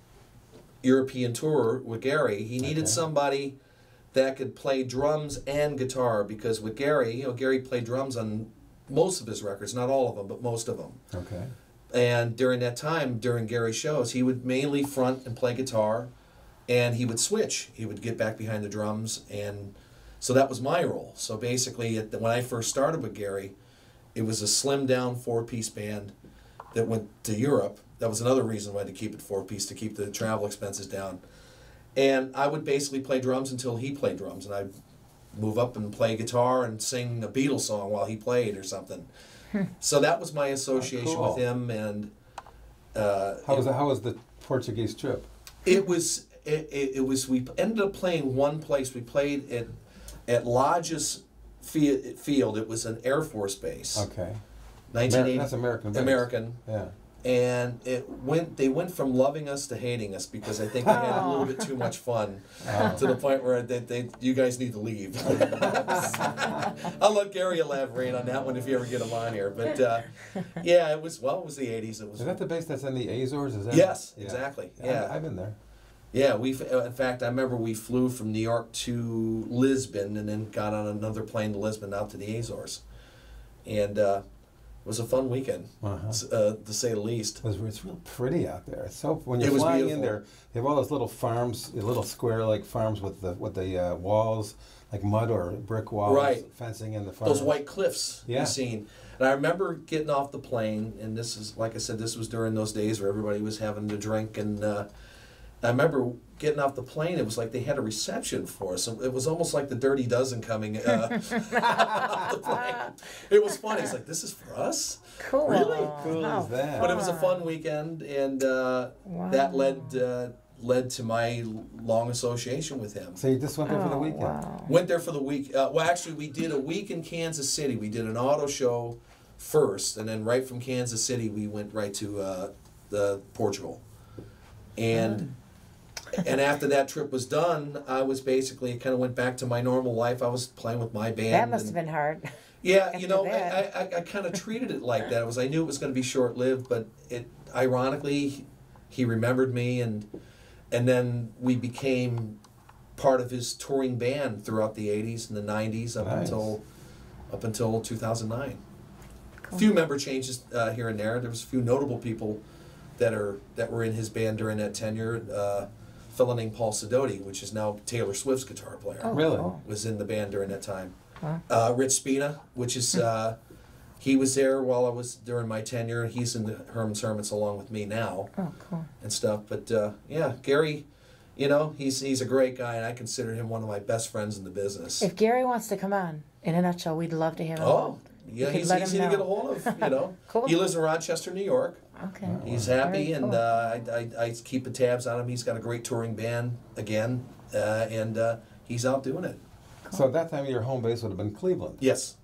European tour with Gary. He needed Okay. somebody that could play drums and guitar, because with Gary, you know, Gary played drums on most of his records, not all of them, but most of them. Okay. And during that time, during Gary's shows, he would mainly front and play guitar, and he would switch. He would get back behind the drums, and so that was my role. So basically, at the, when I first started with Gary, it was a slimmed-down four-piece band that went to Europe. That was another reason why I had to keep it four-piece, to keep the travel expenses down. And I would basically play drums until he played drums, and I'd move up and play guitar and sing a Beatles song while he played or something. So that was my association Cool. with him, and uh, How was the, how was the Portuguese trip? it was it, it, it was we ended up playing one place. We played at at Lodge's Fi- Field. It was an Air Force base. Okay. nineteen eighty. Amer- that's American. base. American. Yeah. And it went. They went from loving us to hating us, because I think we had a little bit too much fun, Oh. to the point where they, they you guys need to leave. I'll let Gary elaborate on that one if you ever get him on here. But uh, yeah, it was well, it was the eighties. It was. Is that the base that's in the Azores? Is that? Yes, Yeah. exactly. Yeah. Yeah. I've, I've been there. Yeah, we. In fact, I remember we flew from New York to Lisbon, and then got on another plane to Lisbon out to the Azores, and uh, It was a fun weekend, Uh-huh. s- uh, to say the least. It was, it's real pretty out there. It's so when you're It was flying beautiful. in there, they have all those little farms, little square-like farms with the with the uh, walls, like mud or brick walls, Right. fencing in the farm. Those white cliffs Yeah. you've seen. And I remember getting off the plane, and this is, like I said, this was during those days where everybody was having to drink. And uh, I remember getting off the plane, it was like they had a reception for us. It was almost like the Dirty Dozen coming uh, off the plane. It was funny. It's like, this is for us? Cool. Really? Cool How is that? But it was a fun weekend, and uh, Wow. that led uh, led to my long association with him. So you just went there for the Oh, weekend. wow. Went there for the week. Uh, well, actually, we did a week in Kansas City. We did an auto show first, and then right from Kansas City, we went right to uh, the Portugal. And and after that trip was done, I was basically kind of went back to my normal life. I was playing with my band. That must and- have been hard. Yeah, after you know, I, that. I, I kind of treated it like that. It was I knew it was going to be short lived, but it ironically, he remembered me, and and then we became part of his touring band throughout the eighties and the nineties up Nice. until up until two thousand nine. Cool. A few member changes uh, here and there. There was a few notable people that are that were in his band during that tenure. Uh, a fellow named Paul Sidoti, which is now Taylor Swift's guitar player, Oh, Really? cool. was in the band during that time. Wow. Uh, Rich Spina, which is uh, he was there while I was during my tenure. He's in the Herman's Hermits along with me now Oh, cool. and stuff. But uh, yeah, Gary, you know, he's he's a great guy, and I consider him one of my best friends in the business. If Gary wants to come on, in a nutshell, we'd love to have him. Oh, on. yeah, could he's let easy him to get a know. hold of. You know, Cool. he lives in Rochester, New York. Okay. He's happy, Very and cool. uh, I, I I keep the tabs on him. He's got a great touring band again, uh, and uh, he's out doing it. So at that time, your home base would have been Cleveland. Yes.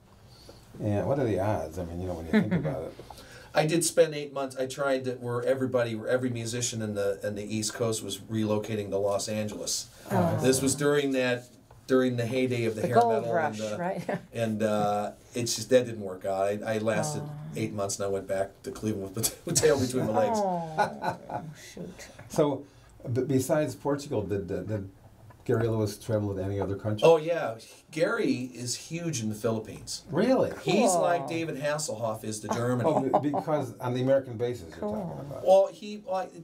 And what are the odds? I mean, you know, when you think about it. I did spend eight months. I tried to, where everybody, where every musician in the in the East Coast was relocating to Los Angeles. Oh. This was during that during the heyday of the, The hair gold metal, rush, and, uh, right? and uh, it's just that didn't work out. I, I lasted Oh. eight months, and I went back to Cleveland with the tail between my legs. Oh, shoot. So, b- besides Portugal, did, did did Gary Lewis travel to any other country? Oh yeah, Gary is huge in the Philippines. Really? He's Cool. like David Hasselhoff is to Germany. Oh, be- because on the American basis you're Cool. talking about. Well, he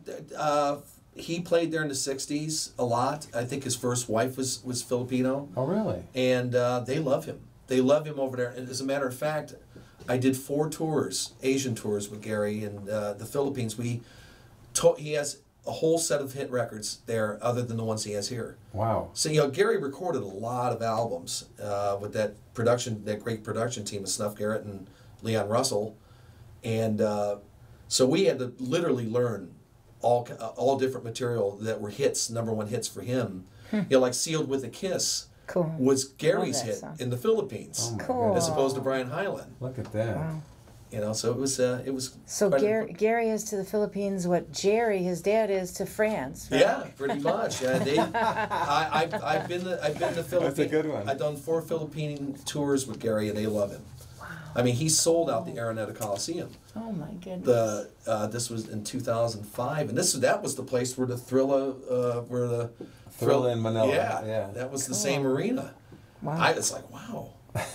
uh, he played there in the sixties a lot. I think his first wife was, was Filipino, Oh, really? and uh, they love him. They love him over there. And as a matter of fact, I did four tours, Asian tours with Gary in uh, the Philippines. We to- he has a whole set of hit records there, other than the ones he has here. Wow. So you know, Gary recorded a lot of albums uh, with that production, that great production team of Snuff Garrett and Leon Russell, and uh, so we had to literally learn all uh, all different material that were hits, number one hits for him. You know, like "Sealed with a Kiss" Cool. was Gary's that hit song. in the Philippines, Oh my Cool. goodness. as opposed to Brian Hyland. Look at that. Wow. You know, so it was uh, it was. So quite a- Gary, Gary is to the Philippines what Jerry, his dad, is to France. Right? Yeah, pretty much. Yeah, they, I, I've, I've been the, I've been the Philippines. That's a good one. I've done four Philippine tours with Gary, and they love him. I mean, he sold out the Araneta Coliseum. Oh my goodness. The uh, this was in two thousand five, and this that was the place where the Thrilla, uh, where the Thrilla in Manila. Yeah, Yeah. that was the Cool. same arena. Wow. I was like, wow.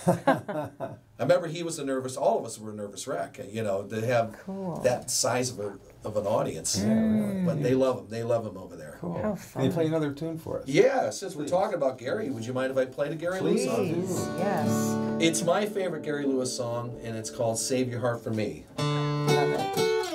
I remember he was a nervous. All of us were a nervous wreck. You know, to have Cool. that size of a of an audience. Yeah, really. But they love him. They love him over there. Cool. How Can you fun. play another tune for us? Yeah, since we're Please. talking about Gary, would you mind if I played a Gary Lewis song? Please, yes. It's my favorite Gary Lewis song, and it's called "Save Your Heart for Me." Love it.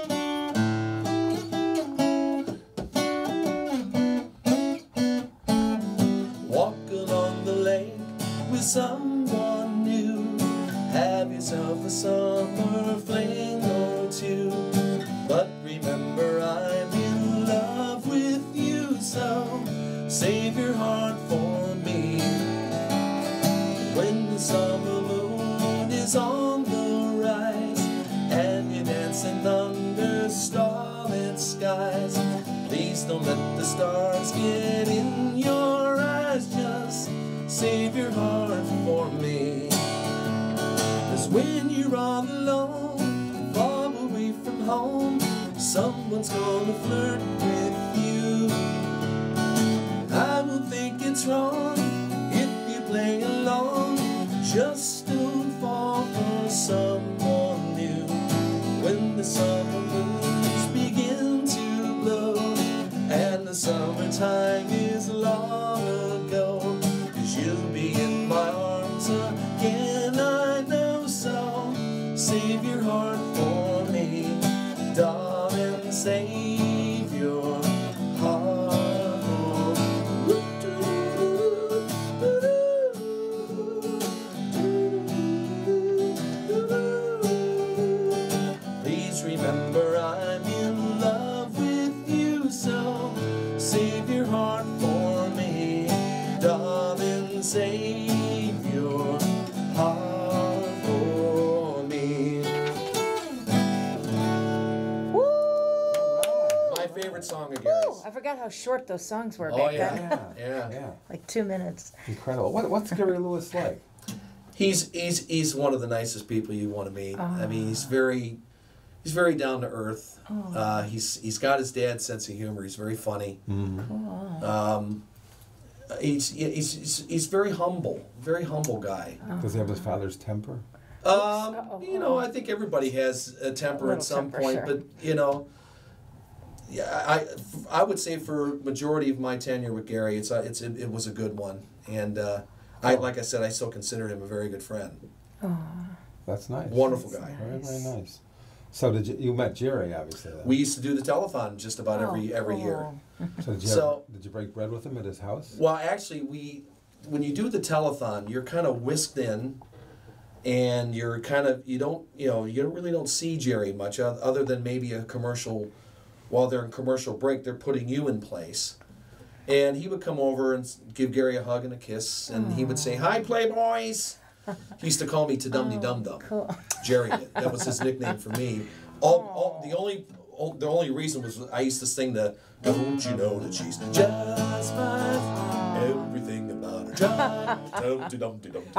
Walk along the lake with someone new. Have yourself a summer fling or two. But remember, I'm in love with you, so save your heart for me. When the summer moon is on the rise and you're dancing under starlit skies, please don't let the stars get in your eyes. Just save your heart for me. 'Cause when you're all alone, far away from home, someone's gonna flirt with you. I won't think it's wrong if you play along. Just don't fall for someone new. leave your heart for me. Woo! My favorite song of Woo! Gary's. I forgot how short those songs were Oh back yeah, then. Yeah, yeah. yeah. Like two minutes. Incredible. What, what's Gary Lewis like? He's he's he's one of the nicest people you want to meet. I mean, he's Ah. very he's very down to earth. Oh. Uh, he's he's got his dad's sense of humor. He's very funny. Cool. Um, he's, he's he's he's very humble, very humble guy. Does he have his father's temper? Um, Uh-oh. you know, I think everybody has a temper Little at some temper, point, sure. but you know, yeah, I I would say for majority of my tenure with Gary, it's a, it's it, it was a good one, and uh, I like I said, I still consider him a very good friend. Oh, That's nice. Wonderful guy. Very, very nice. So did you, you met Jerry, obviously, then? We used to do the telethon just about every Oh, every year. cool. So did you, So- ever, did you break bread with him at his house? Well, actually, we when you do the telethon, you're kind of whisked in, and you're kind of you don't you know you really don't see Jerry much oth- other than maybe a commercial. While they're in commercial break, they're putting you in place, and he would come over and s- give Gary a hug and a kiss, and he would say, "Hi, Playboys." He used to call me Tadumdy Dum Dum. Cool. Jerry did. That was his nickname for me. All, all the only all, the only reason was I used to sing the "Don't you know that she's just fine, everything about her just Dumpty Dumpty Dumpty."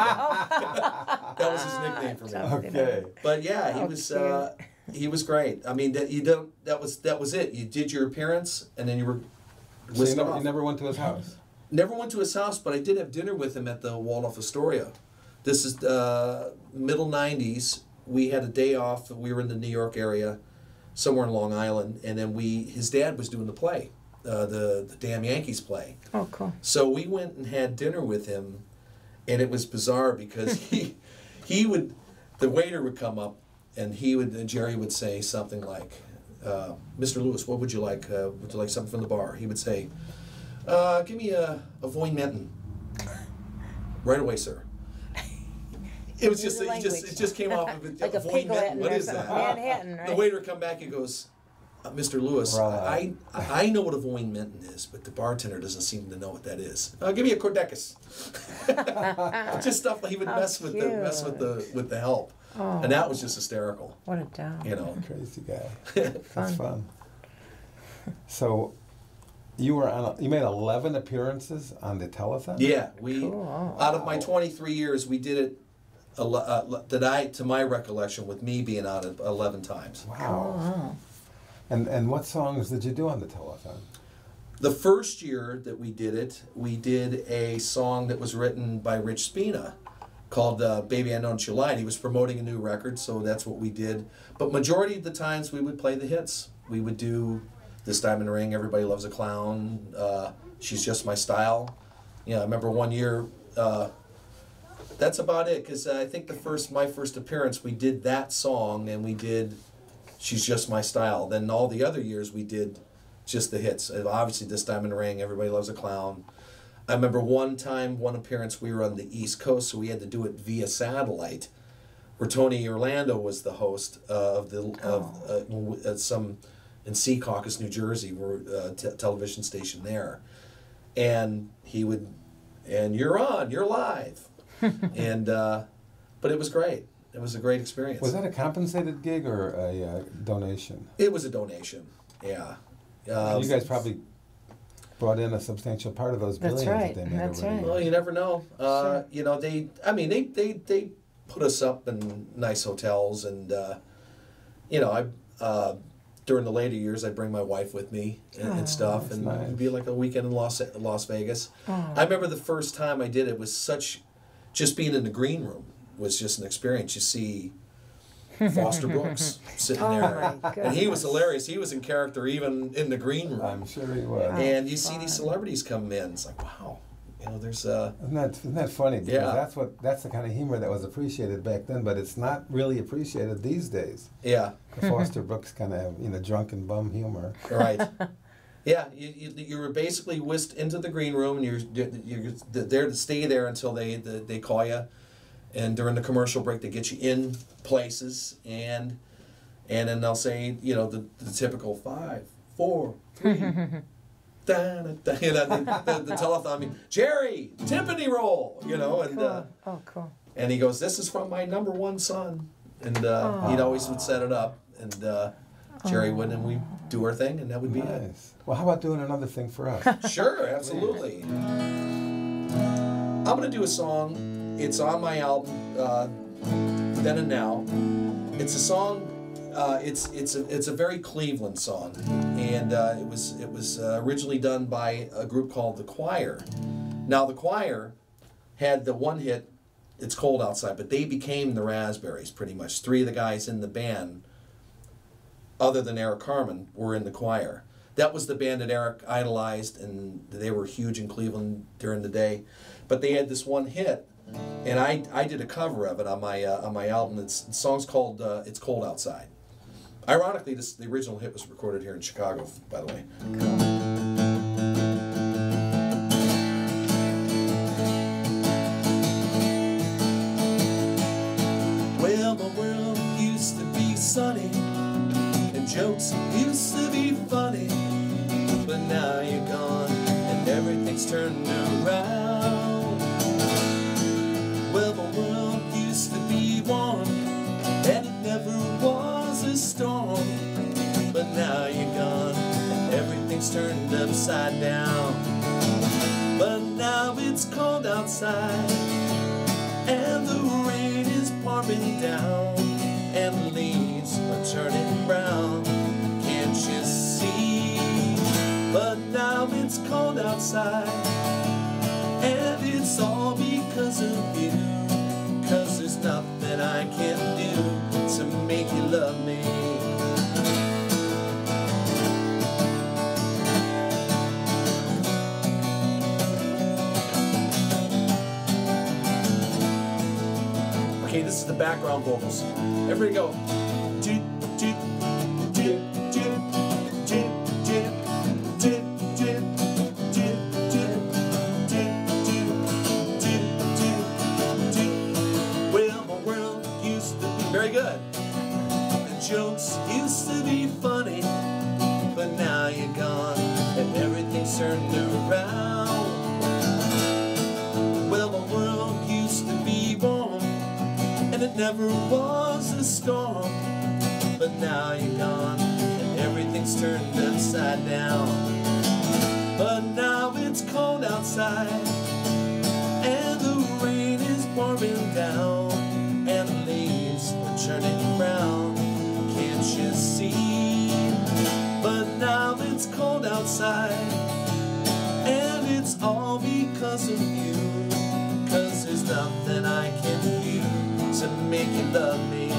That was his nickname for me. Okay. But yeah, he How was uh, he was great. I mean, that you don't. That was that was it. You did your appearance, and then you were So you whisked never, off. you never went to his house? Never went to his house, but I did have dinner with him at the Waldorf Astoria. This is uh, middle nineties. We had a day off. We were in the New York area, somewhere in Long Island, and then we his dad was doing the play, uh, the the Damn Yankees play. Oh, cool. So we went and had dinner with him, and it was bizarre because he he would the waiter would come up, and he would and Jerry would say something like, uh, "Mister Lewis, what would you like? Uh, would you like something from the bar?" He would say, uh, "Give me a a Voine Menton." Right away, sir. It was just Use the it just language. it just came off of it. Like a Voine pig Menton, Latin what or is something. that? Manhattan, The right? waiter come back and goes, uh, "Mister Lewis, I, Right. I I know what a Voine Menton is, but the bartender doesn't seem to know what that is. Uh, give me a Cordecus." Just stuff he would How mess with the mess with the with the help, Oh, and that was just hysterical. what a doll. You know. Crazy guy. Fun. That's fun. So you were on. A, you made eleven appearances on the telethon. Yeah, we Cool. out of my twenty-three years, we did it. A, lo- uh, that I, to my recollection, with me being on it eleven times. Wow. Oh, And and what songs did you do on the telethon? The first year that we did it, we did a song that was written by Rich Spina called uh, Baby I Know That You Lied. He was promoting a new record, so that's what we did. But majority of the times we would play the hits. We would do This Diamond Ring, Everybody Loves a Clown, uh, She's Just My Style. Yeah, I remember one year, uh, that's about it, because I think the first, my first appearance, we did that song, and we did She's Just My Style. Then all the other years we did just the hits. Uh, Obviously, This Diamond Ring, Everybody Loves a Clown. I remember one time, one appearance, we were on the East Coast, so we had to do it via satellite, where Tony Orlando was the host uh, of the of uh, w- uh, some in Secaucus, New Jersey, were uh, t- television station there, and he would, and you're on, you're live, and uh, but it was great. It was a great experience. Was that a compensated gig or a uh, donation? It was a donation. Yeah. Um, you guys probably brought in a substantial part of those That's billions right, that they made that's over the right. years. Well, you never know. Uh, Sure. You know, they. I mean, they they they put us up in nice hotels, and uh, you know, I uh, during the later years, I'd bring my wife with me and, and stuff, that's and nice. it'd be like a weekend in Las Las Vegas. Oh. I remember the first time I did it was such, just being in the green room was just an experience. You see Foster Brooks sitting Oh, there, my and he was goodness. hilarious. He was in character even in the green room. I'm sure he was. And you see fun. these celebrities come in. It's like, wow, you know, there's uh, Isn't that, isn't that funny? Because Yeah. that's what that's the kind of humor that was appreciated back then, but it's not really appreciated these days. yeah, The Foster Brooks kind of, you know, drunken bum humor. right. Yeah, you, you you were basically whisked into the green room, and you're you're there to stay there until they they, they call you, and during the commercial break they get you in places, and and then they'll say, you know, the, the typical five, four, three, da, da, da, you know, the, the, the telethon. I mean, Jerry, timpani roll, you know, and Cool. uh, Oh, cool. and he goes, "This is from my number one son," and uh, he'd always would set it up, and uh, Jerry would, and we do our thing, and that would be it. Nice. Well, how about doing another thing for us? Sure, absolutely. I'm gonna do a song. It's on my album, uh, Then and Now. It's a song. Uh, it's it's a it's a very Cleveland song, and uh, it was it was uh, originally done by a group called the Choir. Now the Choir had the one hit, "It's Cold Outside," but they became the Raspberries pretty much. Three of the guys in the band, other than Eric Herman, were in the Choir. That was the band that Eric idolized, and they were huge in Cleveland during the day. But they had this one hit, and I I did a cover of it on my uh, on my album. It's the song's called uh, "It's Cold Outside." Ironically, this the original hit was recorded here in Chicago, by the way. Well, my world used to be sunny, and jokes used to be funny, but now you're gone, and everything's turned around. Well, my world used to be warm, and it never was a storm, but now you're gone, and everything's turned upside down. But now it's cold outside, and the rain is pouring down, and the leaves are turning brown. Can't you see? But now it's cold outside, and it's all because of you. 'Cause there's nothing I can do to make you love me. Okay, this is the background vocals. Everybody go. Dip, dip, dip, dip, dip, dip, dip, dip, dip, dip, dip, dip, dip, dip, dip. Well, my world used to be Very good. the jokes used to be funny, but now you're gone, and everything's turned around. Well, my world used to be warm, and it never was a storm, but now you're gone, and everything's turned upside down. But now it's cold outside, and the rain is pouring down, and the leaves are turning brown. Can't you see? But now it's cold outside, and it's all because of you. 'Cause there's nothing I can do to make you love me.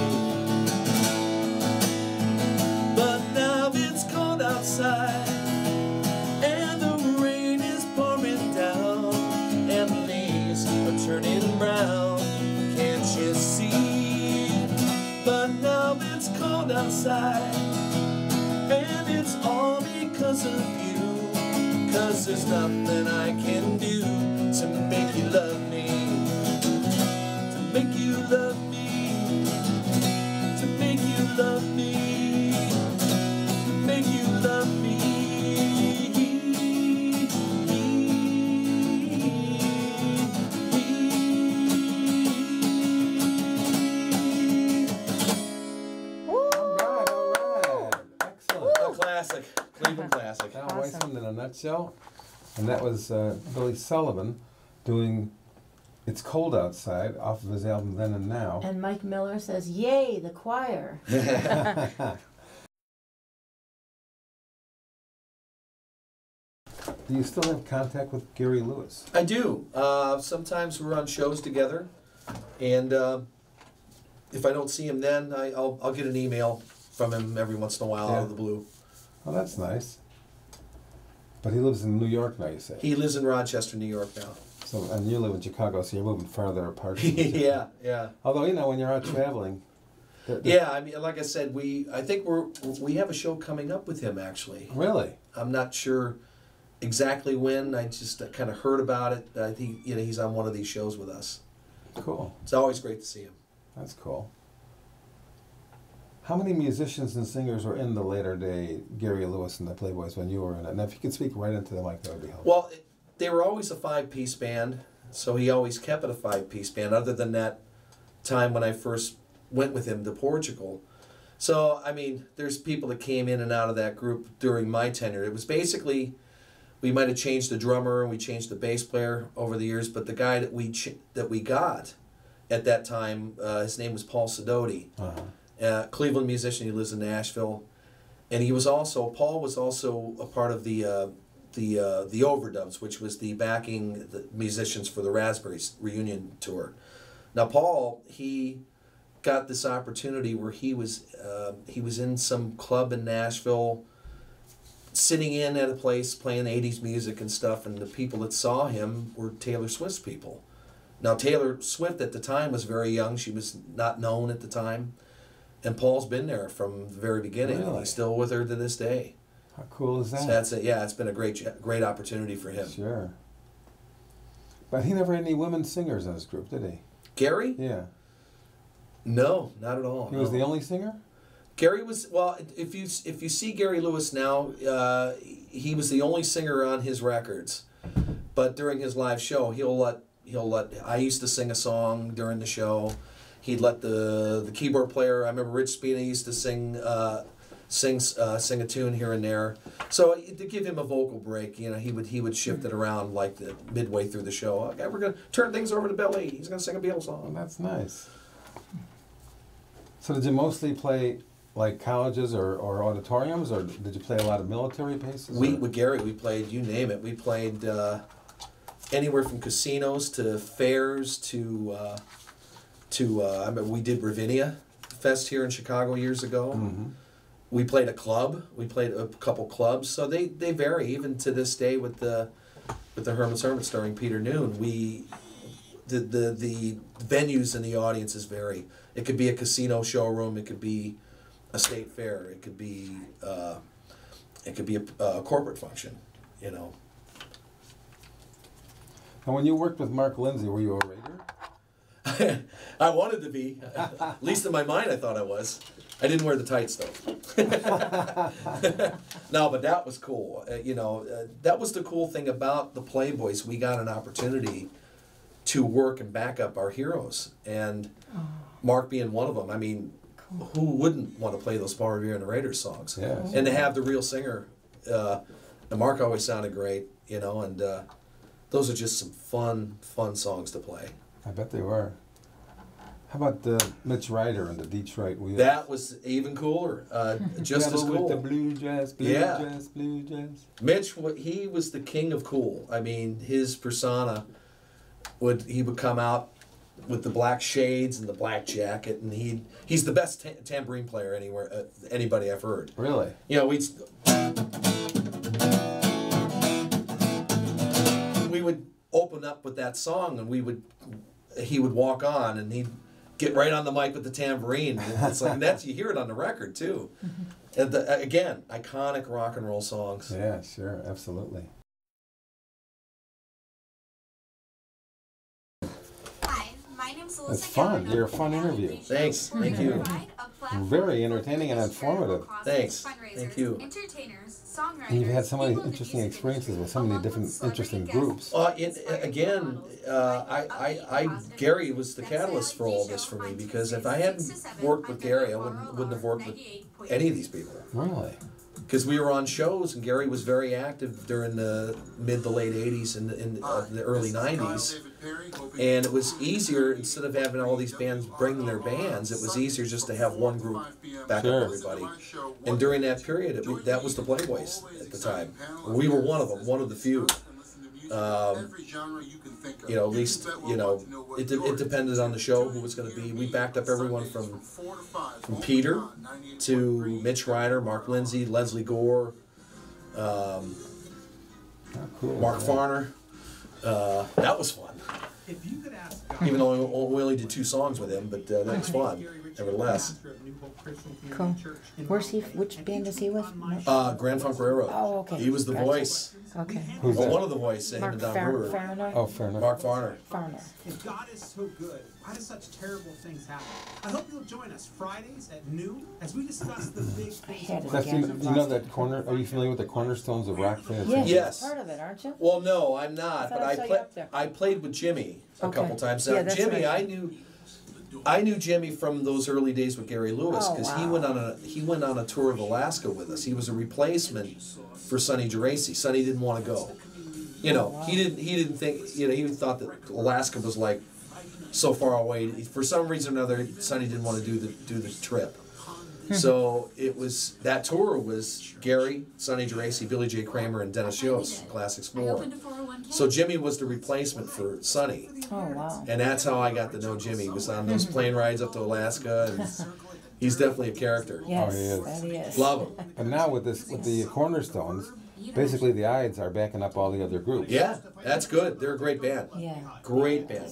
But now it's cold outside, and the rain is pouring down, and the leaves are turning brown. Can't you see? But now it's cold outside, and it's all because of you. 'Cause there's nothing I can do to make you love me. To make you love me. To make you love me. To make you love me. All right, all right. Excellent. A classic. Cleveland classic. Now, Awesome. Weissman in a nutshell. And that was uh, Billy Sullivan doing "It's Cold Outside" off of his album Then and Now. And Mike Miller says, "Yay, the choir." Do you still have contact with Gary Lewis? I do. Uh, sometimes we're on shows together, and uh, if I don't see him then, I, I'll, I'll get an email from him every once in a while out of the blue. Oh, that's nice. But he lives in New York now, you say? He lives in Rochester, New York now. So, and you live in Chicago, so you're moving farther apart. From each other. Yeah, yeah. Although, you know, when you're out traveling... the- the- Yeah, I mean, like I said, we I think we're we have a show coming up with him, actually. Really? I'm not sure exactly when. I just kind of heard about it. I think, you know, he's on one of these shows with us. Cool. It's always great to see him. That's cool. How many musicians and singers were in the later day Gary Lewis and the Playboys when you were in it? And if you could speak right into the mic, that would be helpful. Well, it, they were always a five-piece band, so he always kept it a five-piece band, other than that time when I first went with him to Portugal. So, I mean, there's people that came in and out of that group during my tenure. It was basically, we might have changed the drummer and we changed the bass player over the years, but the guy that we ch that we got at that time, uh, his name was Paul Sidoti. Uh-huh. Uh, Cleveland musician. He lives in Nashville, and he was also Paul was also a part of the uh, the uh, the Overdubs, which was the backing the musicians for the Raspberries reunion tour. Now Paul, he got this opportunity where he was uh, he was in some club in Nashville, sitting in at a place playing eighties music and stuff, and the people that saw him were Taylor Swift's people. Now Taylor Swift at the time was very young; she was not known at the time. And Paul's been there from the very beginning. Really? And he's still with her to this day. How cool is that? So that's it. Yeah, it's been a great, great opportunity for him. Sure. But he never had any women singers in his group, did he? Gary? Yeah. No, not at all. He no. was the only singer? Gary was, well, if you if you see Gary Lewis now, uh, he was the only singer on his records. But during his live show, he'll let he'll let. I used to sing a song during the show. He'd let the the keyboard player. I remember Rich Spina used to sing uh, sing uh, sing a tune here and there. So to give him a vocal break, you know, he would he would shift it around like the midway through the show. Okay, we're gonna turn things over to Billy. He's gonna sing a Beatles song. Oh, that's nice. So did you mostly play like colleges or, or auditoriums, or did you play a lot of military bases? We or? with Gary, we played you name it. We played uh, anywhere from casinos to fairs to. Uh, To uh, I mean, we did Ravinia Fest here in Chicago years ago. Mm-hmm. We played a club. We played a couple clubs. So they, they vary even to this day with the with the Hermits Hermits starring Peter Noone. We the the the venues and the audiences vary. It could be a casino showroom. It could be a state fair. It could be uh, it could be a, a corporate function. You know. And when you worked with Mark Lindsay, were you a Raider? I wanted to be. At least in my mind, I thought I was. I didn't wear the tights, though. No, but that was cool. Uh, you know, uh, that was the cool thing about the Playboys. We got an opportunity to work and back up our heroes. And oh. Mark being one of them. I mean, cool. Who wouldn't want to play those Paul Revere and the Raiders songs? Yes. And to have the real singer. Uh, and Mark always sounded great, you know, and uh, those are just some fun, fun songs to play. I bet they were. How about the Mitch Ryder and the Detroit Wheels? That was even cooler. Uh, just as cool. With the blue dress, blue yeah. dress, blue dress. Mitch, he was the king of cool. I mean, his persona would he would come out with the black shades and the black jacket, and he he's the best ta tambourine player anywhere uh, anybody I've heard. Really? You know, we'd we would open up with that song, and we would he would walk on, and he'd get right on the mic with the tambourine. It's like that's you hear it on the record too. And the, again, iconic rock and roll songs. Yeah, sure, absolutely. Hi, my name's Sullivan. It's fun. You're a fun interview. Thanks. Thank you. Very entertaining and informative. Thanks. Thank you. Entertainers, songwriters, And you've had so many interesting experiences with so many different interesting groups. Uh, it, again, uh, I, I, I, Gary was the catalyst for all this for me, because if I hadn't worked with Gary, I wouldn't, wouldn't have worked with any of these people. Really? Because we were on shows, and Gary was very active during the mid to late eighties and in uh, the early nineties. And it was easier, instead of having all these bands bringing their bands, it was easier just to have one group back Sure. up everybody. And during that period, it, that was the Playboys at the time. We were one of them, one of the few. Um, you know, at least, you know, it, de it depended on the show who was going to be. We backed up everyone from from Peter to Mitch Ryder, Mark Lindsay, Leslie Gore, um, oh, cool. Mark yeah. Farner. Uh, that was fun. Even though we only did two songs with him, but uh, that was fun, nevertheless. Cool. Where's he? Which band is he with? Uh, Grand Funk Railroad. Oh, okay. He was the Gotcha. voice. Okay. Who's Well, that? one of the voices, him Mark and Don Far Brewer. Farner. Oh, fair enough. Mark Farner. Farner. If God is so good, How do such terrible things happen? I hope you'll join us Fridays at noon as we discuss the big things. had it That's, you, again. know, you know that corner, are you familiar with the cornerstones of rock theater? Yeah, Yes. you're part of it, aren't you? Well, no, I'm not. I thought But I I saw you played. up there. I played with Jimmy a Okay. couple times. Yeah, Now, that's Jimmy, right. I knew. I knew Jimmy from those early days with Gary Lewis Oh, because he wow. went on a he went on a tour of Alaska with us. He was a replacement for Sonny Geraci. Sonny didn't want to go. You know, Oh, wow. he didn't he didn't think you know he thought that Alaska was like so far away. For some reason or another, Sonny didn't want to do the do the trip. So it was that tour was Gary, Sonny Geraci, Billy J. Kramer, and Dennis Yost, Classics Four. So Jimmy was the replacement for Sonny. Oh, wow. And that's how I got to know Jimmy. He was on those plane rides up to Alaska, and he's definitely a character. Yes, Oh, he is. that he is. Love him. And now with this, with the cornerstones, basically the Ides are backing up all the other groups. Yeah, that's good. They're a great band. Yeah. Great band.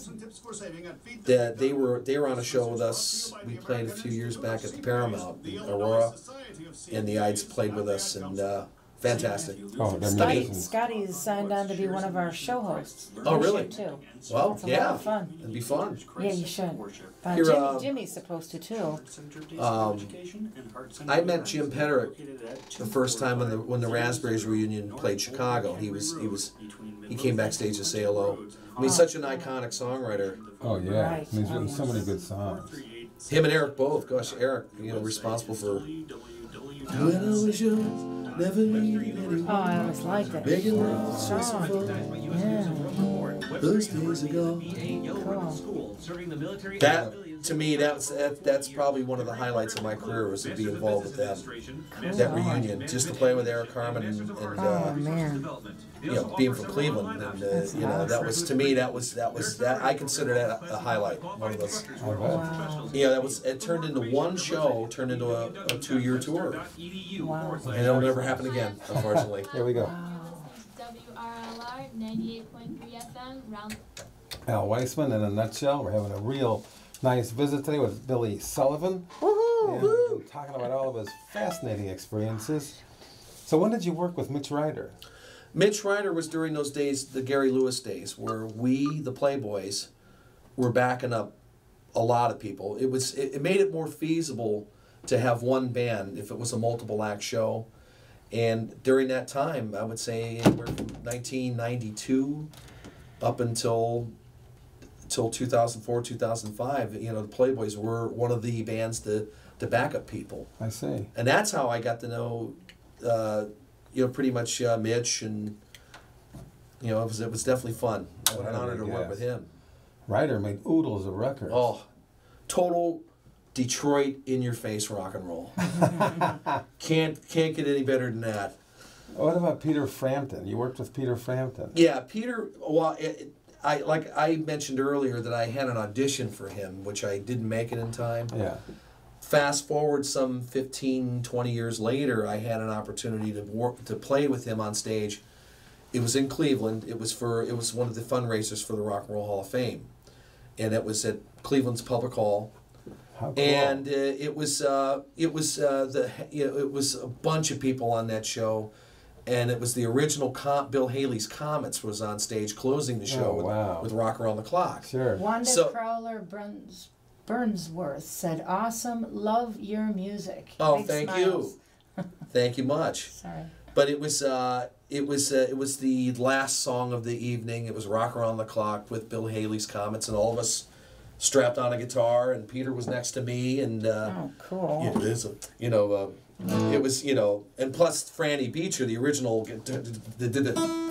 That they were they were on a show with us. We played a few years back at the Paramount, in Aurora, and the Ides played with us, and uh, fantastic. Oh, they're Scotty, musicians. Scotty's signed on to be one of our show hosts. Oh, You really? should, too. Well, It's a lot yeah, of fun. it'd be fun. Yeah, you should. Uh, Here, Jimmy, uh, Jimmy's supposed to, too. Um, I met Jim Petterick the first time when the when the Raspberries reunion played Chicago. He was he was he came backstage to say hello. I mean, such an iconic songwriter. Oh yeah, Right. I mean, he's Oh, written yeah. so many good songs. Him and Eric both. Gosh, Eric, you know, responsible for. When I was young, never needed anyone. Oh, I always liked it. Making love was just Song. fun. Yeah. Those days ago. Cool. That to me, that's that, that's probably one of the highlights of my career was to be involved with them. That reunion, just to play with Eric Herman and, and Oh, uh, man. you know, being from Cleveland, and uh, you know, that was to me, that was that was that I consider that a, a highlight. One of those. I bet. Wow. Yeah, that was. It turned into one show, turned into a, a two-year tour, Wow. and it'll never happen again, unfortunately. Here we go. W R L R ninety-eight point three F M, round. Al Weissman in a nutshell. We're having a real nice visit today with Billy Sullivan. Woohoo! And we've been talking about all of his fascinating experiences. So when did you work with Mitch Ryder? Mitch Ryder was during those days, the Gary Lewis days, where we, the Playboys, were backing up a lot of people. It was it, it made it more feasible to have one band if it was a multiple act show. And during that time, I would say anywhere from nineteen ninety-two up until until two thousand four, two thousand five, you know, the Playboys were one of the bands to, to back up people. I see. And that's how I got to know, uh, you know, pretty much uh, Mitch, and you know, it was it was definitely fun. It was an honor to work Yes. with him. Ryder made oodles of records. Oh, total Detroit in your face rock and roll. can't can't get any better than that. What about Peter Frampton? You worked with Peter Frampton. Yeah, Peter. Well, it, I like I mentioned earlier that I had an audition for him, which I didn't make it in time. Yeah. Fast forward some fifteen, twenty years later, I had an opportunity to work to play with him on stage. It was in Cleveland. It was for it was one of the fundraisers for the Rock and Roll Hall of Fame, and it was at Cleveland's Public Hall. How cool. And uh, it was uh, it was uh, the you know, it was a bunch of people on that show, and it was the original com- Bill Haley's Comets was on stage closing the show Oh, wow. with, with Rock Around the Clock. Sure. Wanda So- Crowler Burns, Burnsworth said, "Awesome, love your music." Oh, Big thank smiles. you, thank you much. Sorry. But it was uh, it was uh, it was the last song of the evening. It was Rock Around the Clock with Bill Haley's Comets, and all of us strapped on a guitar, and Peter was next to me, and uh, Oh, cool. it is a, you know uh, it was you know, and plus Franny Beecher, the original, the, the, the,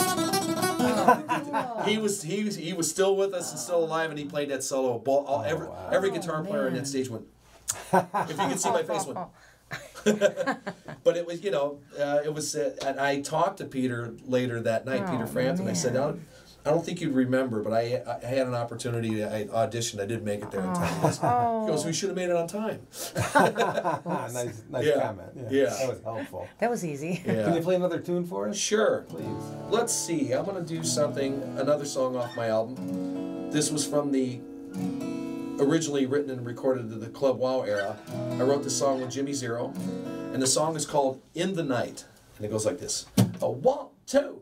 Oh, he was he was he was still with us and still alive, and he played that solo. Ball, all, every wow. every Oh, guitar player on man. that stage went. If you could see my face, went. But it was, you know, uh, it was, uh, and I talked to Peter later that night, Oh, Peter Frampton. I said, I man. don't, I don't think you'd remember, but I, I had an opportunity. I auditioned. I didn't make it there in time. He goes, Oh. he goes, we should have made it on time. nice, nice Yeah. comment. Yeah. Yeah. That was helpful. That was easy. Can you Yeah. play another tune for us? Sure. Please. Let's see. I'm gonna do something. Another song off my album. This was from the originally written and recorded in the Club Wow era. I wrote this song with Jimmy Zero, and the song is called "In the Night," and it goes like this: a one, two.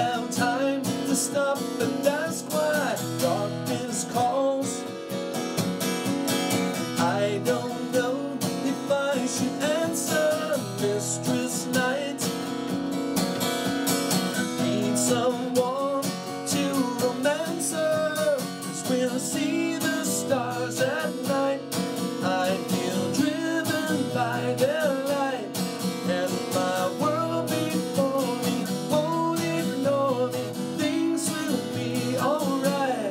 have time to stop and ask why darkness calls. I don't know if I should answer, Mistress Night. Need someone to romance her, 'cause when I see the stars at night, I feel driven by their light, and my world before me won't ignore me. Things will be alright.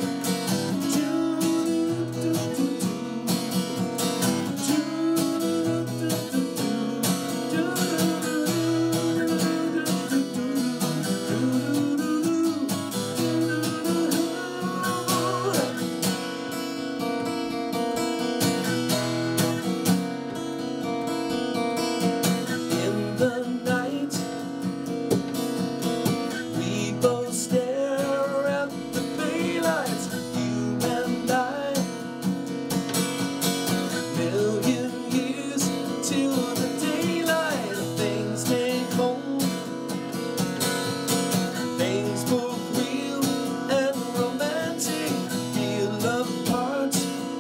In the night, we both stare at the bay lights, you and I. Million years till the daylight, things take hold. Things both real and romantic feel apart.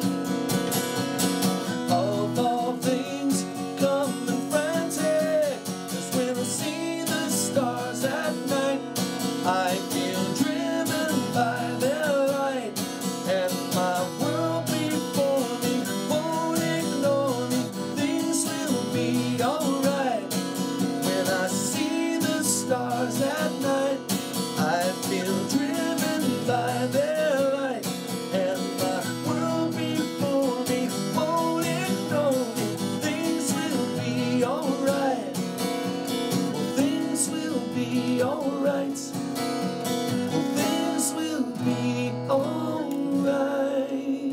Of all things, come and frantic, 'cause when I see the stars at night, I feel driven by their light, and my world before me won't ignore me. Things will be alright. When I see the stars at night, I feel driven by their light, and my world before me won't ignore me. Things will be alright. Well, things will be alright. Well, things will be alright.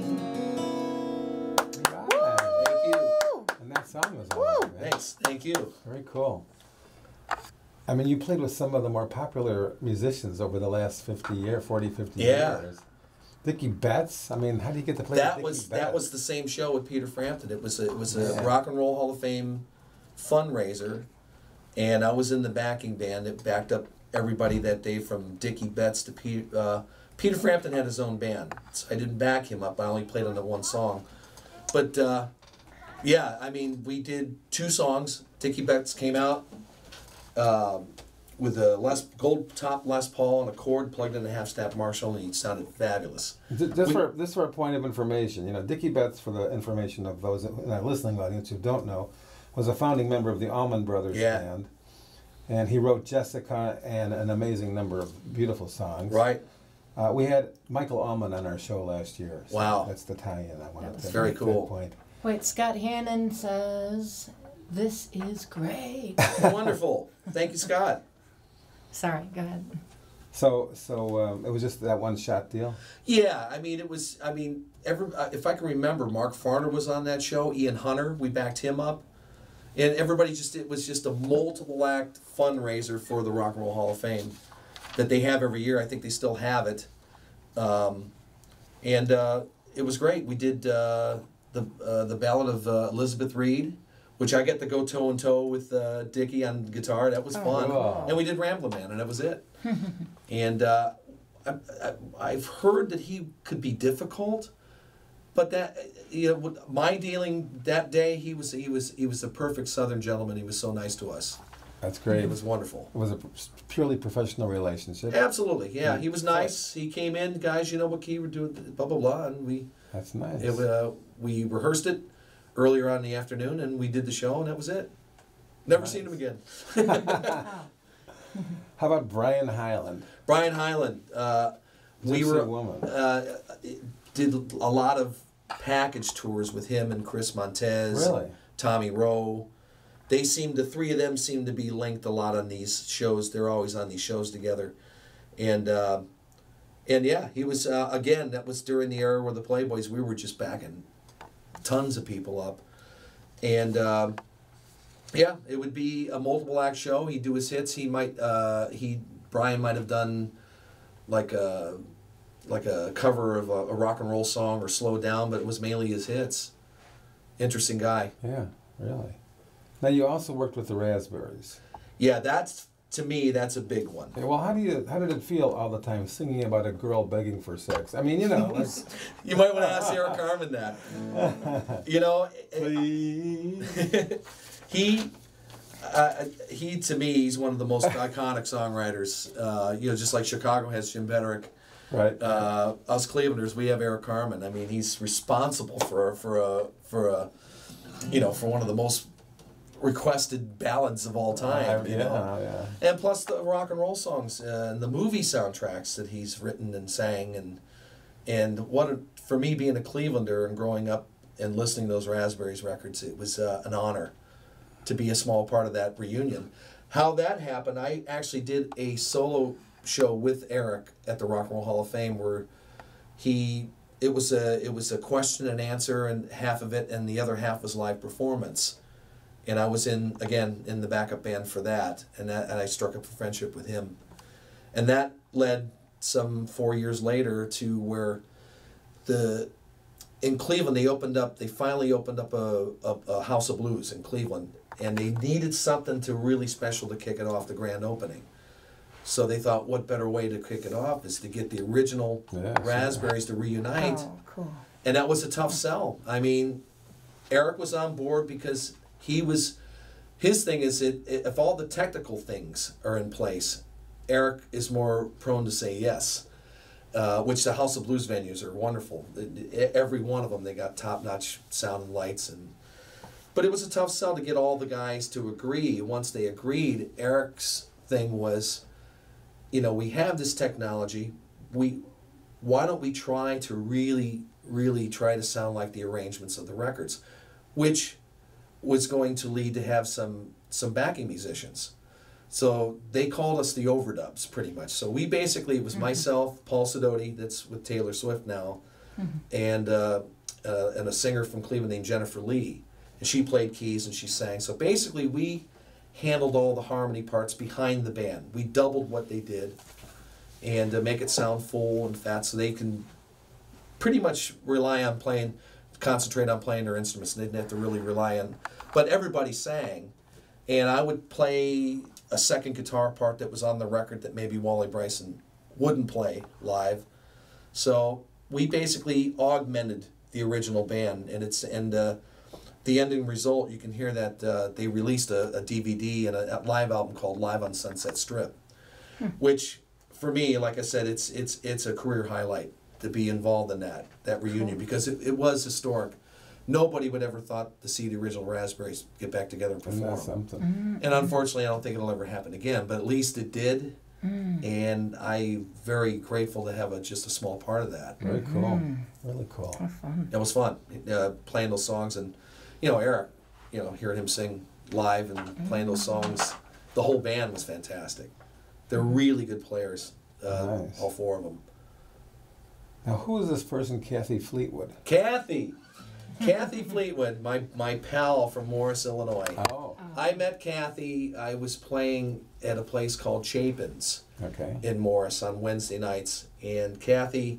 Thank you. And that song was all right, man. Thanks. Thank you. Very cool. I mean, you played with some of the more popular musicians over the last fifty year, forty, fifty Yeah. years. Dickie Betts. I mean, how do you get to play That with was Dickie Betts? that was the same show with Peter Frampton. It was a, it was a Yeah. Rock and Roll Hall of Fame fundraiser, and I was in the backing band that backed up everybody that day, from Dickie Betts to Peter. Uh, Peter Frampton had his own band, so I didn't back him up. I only played on the one song, but uh, yeah, I mean, we did two songs. Dickie Betts came out um with a Les gold top Les Paul and a cord plugged in a half staff Marshall, and he sounded fabulous. J- Just We- for this for a point of information, you know, Dickie Betts, for the information of those in our listening audience who don't know, was a founding member of the Allman Brothers Yeah. Band, and he wrote Jessica and an amazing number of beautiful songs. Right. Uh, we had Michael Allman on our show last year. So Wow. that's the tie-in. I wanted That to was very make that cool. point. Wait, Scott Hannon says, "This is great." Wonderful. Thank you, Scott. Sorry, go ahead. So, so um, it was just that one shot deal. Yeah, I mean, it was. I mean, every uh, if I can remember, Mark Farner was on that show. Ian Hunter, we backed him up, and everybody just. It was just a multiple act fundraiser for the Rock and Roll Hall of Fame that they have every year. I think they still have it, um, and uh, it was great. We did uh, the uh, the Ballad of uh, Elizabeth Reed, which I get to go toe and toe with uh, Dickie on guitar. That was Oh, fun. cool. And we did Ramblin' Man, and that was it. and uh, I, I, I've heard that he could be difficult, but that you know, with my dealing that day, he was he was he was a perfect Southern gentleman. He was so nice to us. That's great. It was wonderful. It was a purely professional relationship. Absolutely, yeah. He was nice. He came in, guys. You know what key we're doing, blah blah blah, and we That's nice. it, uh, we rehearsed it earlier on in the afternoon, and we did the show, and that was it. Never Nice. seen him again. How about Brian Hyland? Brian Hyland. Uh, we Gypsy were Woman. uh, did a lot of package tours with him and Chris Montez, Really? Tommy Rowe. They seem the three of them seem to be linked a lot on these shows. They're always on these shows together, and uh, and yeah, he was uh, again. That was during the era where the Playboys. We were just backing tons of people up, and. Uh, Yeah, it would be a multiple act show. He'd do his hits. He might, uh, he Brian might have done like a like a cover of a, a rock and roll song or Slow Down, but it was mainly his hits. Interesting guy. Yeah, really. Now you also worked with the Raspberries. Yeah, that's to me, that's a big one. Yeah, well, how do you how did it feel all the time singing about a girl begging for sex? I mean, you know, like, You might want to ask Eric Herman that. You know, please. he, uh, he to me, he's one of the most iconic songwriters. Uh, you know, just like Chicago has Jim Bedrick. Right. Uh, us Clevelanders, we have Eric Herman. I mean, he's responsible for for a for a, you know, for one of the most requested ballads of all time. Uh, you yeah, know, yeah. and plus the rock and roll songs uh, and the movie soundtracks that he's written and sang, and and what a, for me being a Clevelander and growing up and listening to those Raspberries records, it was uh, an honor to be a small part of that reunion. How that happened, I actually did a solo show with Eric at the Rock and Roll Hall of Fame where he it was a it was a question and answer, and half of it and the other half was live performance. And I was in, again, in the backup band for that, and that, and I struck up a friendship with him. And that led some four years later to where the, in Cleveland, they opened up, they finally opened up a, a, a House of Blues in Cleveland, and they needed something to really special to kick it off, the grand opening. So they thought, what better way to kick it off is to get the original Yeah, Raspberries to reunite. Oh, cool. And that was a tough sell. I mean, Eric was on board because he was, his thing is that if all the technical things are in place, Eric is more prone to say yes, uh, which the House of Blues venues are wonderful. Every one of them, they got top-notch sound and lights. and But it was a tough sell to get all the guys to agree. Once they agreed, Eric's thing was, you know, we have this technology. We, why don't we try to really, really try to sound like the arrangements of the records, which was going to lead to have some some backing musicians. So they called us the overdubs, pretty much. So we basically, it was mm-hmm. myself, Paul Sidoti, that's with Taylor Swift now, mm-hmm. and uh, uh, and a singer from Cleveland named Jennifer Lee. And she played keys and she sang. So basically we handled all the harmony parts behind the band. We doubled what they did and uh, make it sound full and fat so they can pretty much rely on playing, concentrate on playing their instruments. They didn't have to really rely on, but everybody sang, and I would play a second guitar part that was on the record that maybe Wally Bryson wouldn't play live. So we basically augmented the original band, and it's and uh, the ending result, you can hear that uh, they released a, a D V D and a, a live album called Live on Sunset Strip, hmm. which for me, like I said, it's it's it's a career highlight to be involved in that that reunion cool. because it, it was historic. Nobody would ever thought to see the original Raspberries get back together and perform. Something. Mm-hmm. And unfortunately, I don't think it'll ever happen again. But at least it did, mm. and I'm very grateful to have a, just a small part of that. Very cool. Mm-hmm. Really cool. How fun. It was fun uh, playing those songs, and you know Eric, you know hearing him sing live and mm. playing those songs. The whole band was fantastic. They're really good players, uh, nice. all four of them. Now, who is this person, Kathy Fleetwood? Kathy. Kathy Fleetwood, my, my pal from Morris, Illinois. Oh. I met Kathy, I was playing at a place called Chapin's okay. in Morris on Wednesday nights, and Kathy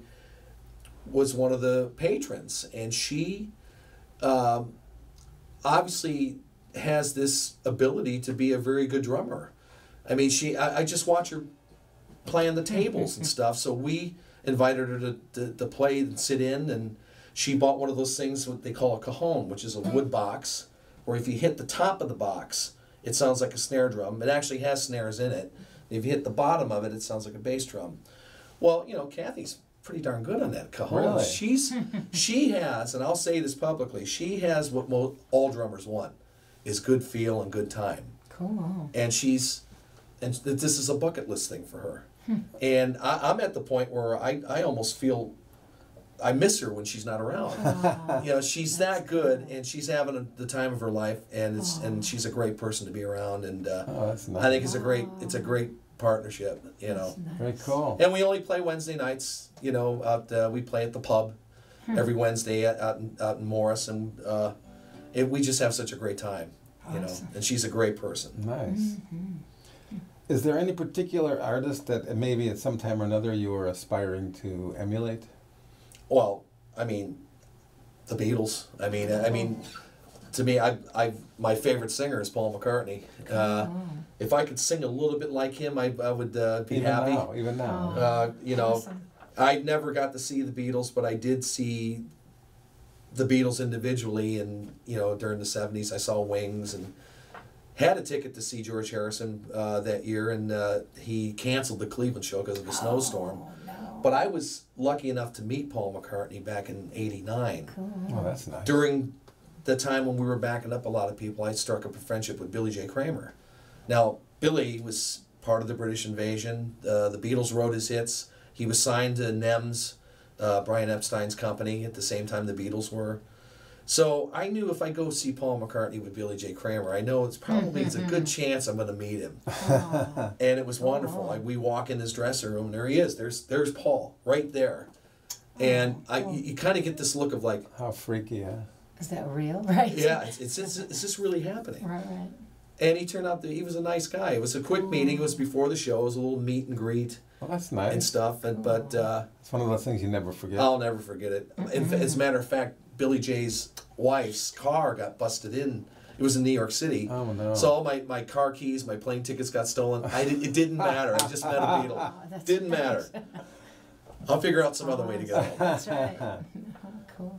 was one of the patrons, and she um, obviously has this ability to be a very good drummer. I mean, she I, I just watch her playing the tables and stuff, so we invited her to, to, to play and sit in, and she bought one of those things, what they call a cajon, which is a wood box, where if you hit the top of the box, it sounds like a snare drum. It actually has snares in it. If you hit the bottom of it, it sounds like a bass drum. Well, you know, Kathy's pretty darn good on that cajon. Really? She's, she has, and I'll say this publicly, she has what mo- all drummers want, is good feel and good time. Cool. And she's, and this is a bucket list thing for her. And I, I'm at the point where I, I almost feel I miss her when she's not around. Oh, you know, she's that good, and she's having a, the time of her life, and it's oh. and she's a great person to be around. And uh, oh, that's nice. I think it's a great it's a great partnership. You know, nice. Very cool. and we only play Wednesday nights. You know, out uh, we play at the pub hmm. every Wednesday out, out in out in Morris, and uh, it, we just have such a great time. You awesome. know, and she's a great person. Nice. Mm-hmm. Is there any particular artist that maybe at some time or another you were aspiring to emulate? Well, I mean, the Beatles. I mean, I mean, to me, I, I, my favorite singer is Paul McCartney. Uh, if I could sing a little bit like him, I, I would uh, be even happy. Now, even now. Oh. Uh, you know, Awesome. I never got to see the Beatles, but I did see the Beatles individually, and you know, during the seventies, I saw Wings and had a ticket to see George Harrison uh, that year, and uh, he canceled the Cleveland show because of a snowstorm. Oh, no. But I was lucky enough to meet Paul McCartney back in eighty-nine. Oh, that's nice. During the time when we were backing up a lot of people, I struck up a friendship with Billy J. Kramer. Now, Billy was part of the British invasion. Uh, the Beatles wrote his hits. He was signed to N E M S, uh, Brian Epstein's company, at the same time the Beatles were. So I knew if I go see Paul McCartney with Billy J. Kramer, I know it's probably it's a good chance I'm going to meet him. Oh. And it was wonderful. Oh. Like, we walk in his dressing room, and there he is. There's there's Paul right there. And I, you, you kind of get this look of like, How freaky, huh? Is that real? Right? yeah, it's, it's, it's, is this really happening? Right, right. And he turned out that he was a nice guy. It was a quick meeting. It was before the show. It was a little meet and greet Well, that's and nice. stuff. And but uh, It's one of those things you never forget. I'll never forget it. In, fa- as a matter of fact, Billy J's wife's car got busted in. It was in New York City. Oh, no. So all my, my car keys, my plane tickets got stolen. I did, it didn't matter. I just met a Beatle. Oh, that's Didn't nice. matter. I'll figure out some other way to go. That's right. Oh, cool.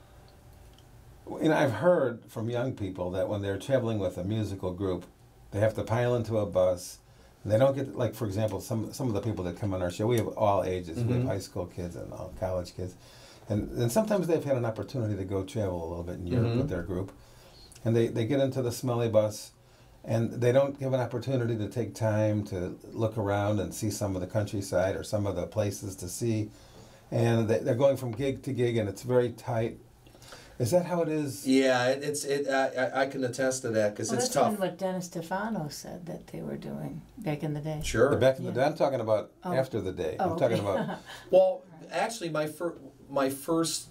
You know, I've heard from young people that when they're traveling with a musical group, they have to pile into a bus. And they don't get, like, for example, some some of the people that come on our show, we have all ages. We have Mhm. high school kids and all college kids. And, and sometimes they've had an opportunity to go travel a little bit in Europe Mhm. with their group. And they, they get into the smelly bus, and they don't give an opportunity to take time to look around and see some of the countryside or some of the places to see. And they, they're going from gig to gig, and it's very tight. Is that how it is? Yeah, it, it's it. I, I- I can attest to that because Well, it's that's tough. even what Dennis Stefano said that they were doing back in the day. Sure. The back in the Yeah. day. I'm talking about Oh. after the day. Oh, I'm talking okay. about. Well, actually, my fir- my first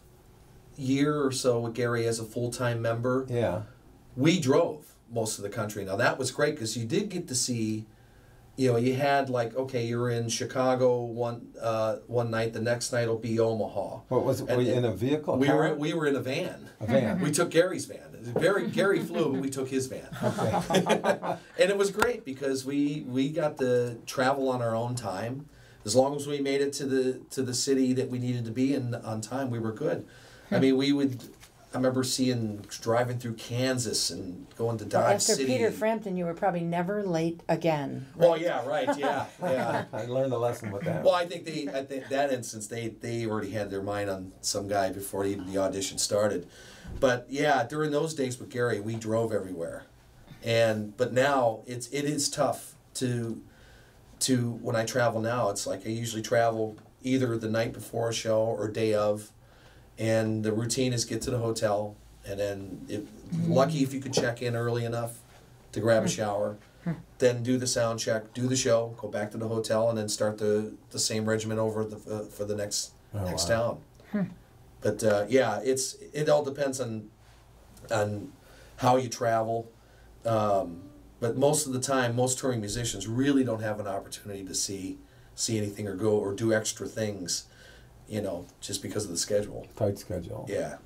year or so with Gary as a full time member, Yeah. we drove most of the country. Now that was great because you did get to see, you know, you had like, okay, you're in Chicago one uh, one night, the next night will be Omaha. What was it? Were And- you in a vehicle? We car? were we were in a van. a van. We took Gary's van. Gary Gary flew, but we took his van. Okay. And it was great because we we got to travel on our own time. As long as we made it to the to the city that we needed to be in on time, we were good. I mean, we would. I remember seeing driving through Kansas and going to Well, Dodge after City. Peter Frampton, you were probably never late again. Well, yeah, right, yeah, yeah. I learned a lesson with that. Well, I think they, I think that instance, they they already had their mind on some guy before even the audition started. But yeah, during those days with Gary, we drove everywhere, and but now it's it is tough to to when I travel now. It's like I usually travel either the night before a show or day of, and the routine is get to the hotel, and then if, lucky if you could check in early enough to grab a shower. Then do the sound check, do the show, go back to the hotel, and then start the, the same regimen over the, uh, for the next Oh, next wow. town. But uh, yeah, it's it all depends on on how you travel. Um, but most of the time, most touring musicians really don't have an opportunity to see see anything or go or do extra things, you know, just because of the schedule. Tight schedule. Yeah.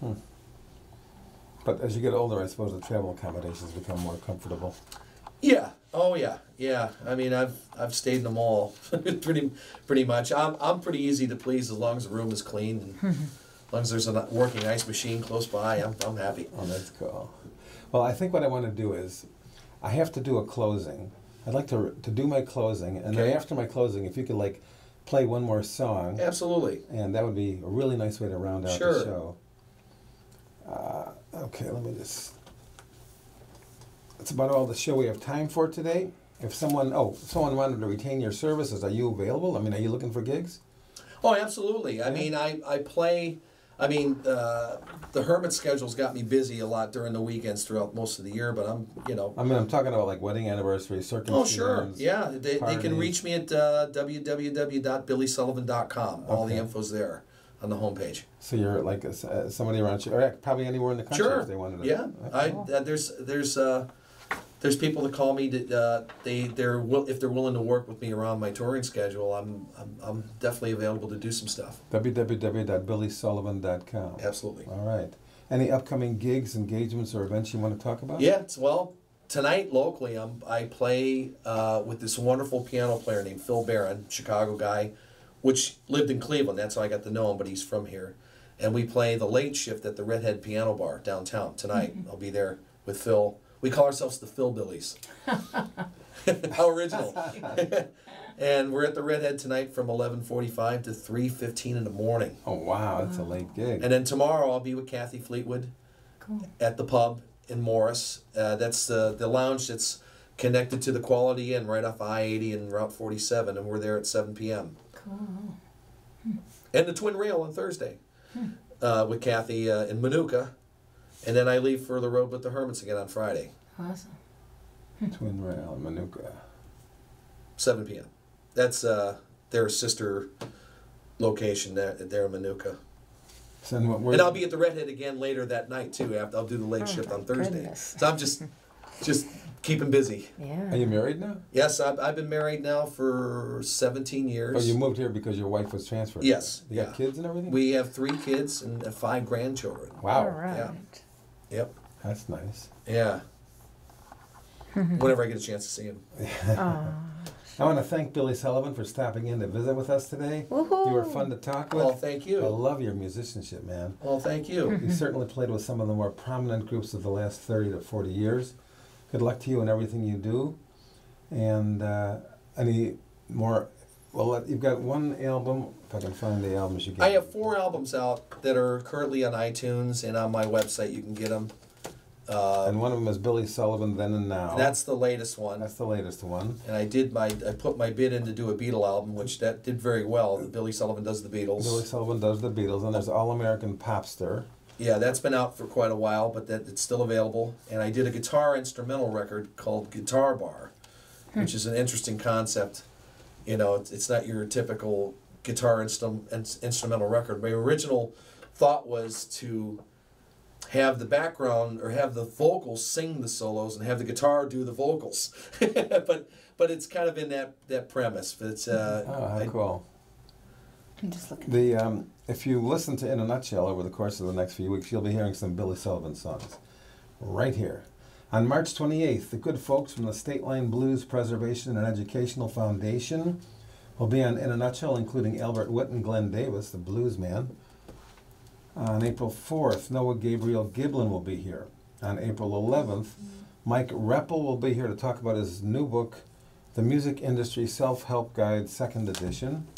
But as you get older, I suppose the travel accommodations become more comfortable. Yeah. Oh yeah. Yeah. I mean, I've I've stayed in them all, pretty pretty much. I'm I'm pretty easy to please as long as the room is clean and as long as there's a working ice machine close by. I'm I'm happy. Oh, that's cool. Well, I think what I want to do is, I have to do a closing. I'd like to to do my closing, and then Okay. after my closing, if you could like play one more song, Absolutely. and that would be a really nice way to round out Sure. the show. Uh, okay, let me just. That's about all the show we have time for today. If someone, oh, if someone wanted to retain your services, are you available? I mean, are you looking for gigs? Oh, absolutely. I Yeah. mean, I, I play, I mean, uh, the Hermit schedule's got me busy a lot during the weekends throughout most of the year, but I'm, you know. I mean, I'm talking about like wedding anniversaries, circumcisions. Oh, sure. Yeah. They, they can parties. reach me at uh, w w w dot billy sullivan dot com. All the Okay. info's there on the homepage. So you're like a, uh, somebody around, you- or probably anywhere in the country Sure. if they wanted to. Yeah. I, Cool. uh, there's, there's, uh, there's people that call me that uh, they they're will, if they're willing to work with me around my touring schedule. I'm I'm, I'm definitely available to do some stuff. w w w dot billy sullivan dot com. Absolutely. All right. Any upcoming gigs, engagements, or events you want to talk about? Yeah, it's, well, tonight locally, I'm, I play uh, with this wonderful piano player named Phil Barron, Chicago guy, which lived in Cleveland. That's how I got to know him, but he's from here. And we play the late shift at the Redhead Piano Bar downtown tonight. Mm-hmm. I'll be there with Phil. We call ourselves the Philbillies. How original. And we're at the Redhead tonight from eleven forty-five to three fifteen in the morning. Oh, wow, that's a late gig. And then tomorrow I'll be with Kathy Fleetwood Cool. at the pub in Morris. Uh, that's the, the lounge that's connected to the Quality Inn right off I eighty and Route forty-seven, and we're there at seven p.m. Cool. And the Twin Rail on Thursday uh, with Kathy uh, in Manuka. And then I leave for the road with the Hermits again on Friday. Awesome. Twin Rail in Manuka. seven p.m. That's uh, their sister location there, there in Manuka. So, and, what, And I'll be at the Redhead again later that night too. After I'll do the late Oh, shift on my Thursday. goodness. So I'm just just keeping busy. Yeah. Are you married now? Yes, I've, I've been married now for seventeen years. Oh, you moved here because your wife was transferred? Yes, You yeah. got kids and everything? We have three kids and uh, five grandchildren. Wow. All right. Yeah. Yep. That's nice. Yeah. Whenever I get a chance to see him. Aw. I want to thank Billy Sullivan for stopping in to visit with us today. Woohoo. You were fun to talk with. Well, thank I you. love your musicianship, man. Well, thank you. You certainly played with some of the more prominent groups of the last thirty to forty years. Good luck to you in everything you do. And uh, any more, well, you've got one album, if I can find the albums you get. I have four albums out that are currently on iTunes and on my website. You can get them. Uh, And one of them is Billy Sullivan, Then and Now. that's the latest one. That's the latest one. And I did my I put my bid in to do a Beatle album, which that did very well. Billy Sullivan does the Beatles. Billy Sullivan does the Beatles, and there's All American Popster. Yeah, that's been out for quite a while, but that it's still available. And I did a guitar instrumental record called Guitar Bar, which is an interesting concept. You know, it's, it's not your typical guitar instrum, in, instrumental record. My original thought was to have the background or have the vocals sing the solos and have the guitar do the vocals. but but it's kind of in that, that premise. But it's uh, Oh, how I- cool. I'm just looking. The um, if you listen to In a Nutshell over the course of the next few weeks, you'll be hearing some Billy Sullivan songs right here. On March twenty-eighth, the good folks from the State Line Blues Preservation and Educational Foundation will be on In a Nutshell, including Albert Witt and Glenn Davis, the blues man. On April fourth, Noah Gabriel Giblin will be here. On April eleventh, Mike Reppel will be here to talk about his new book, The Music Industry Self-Help Guide, second edition.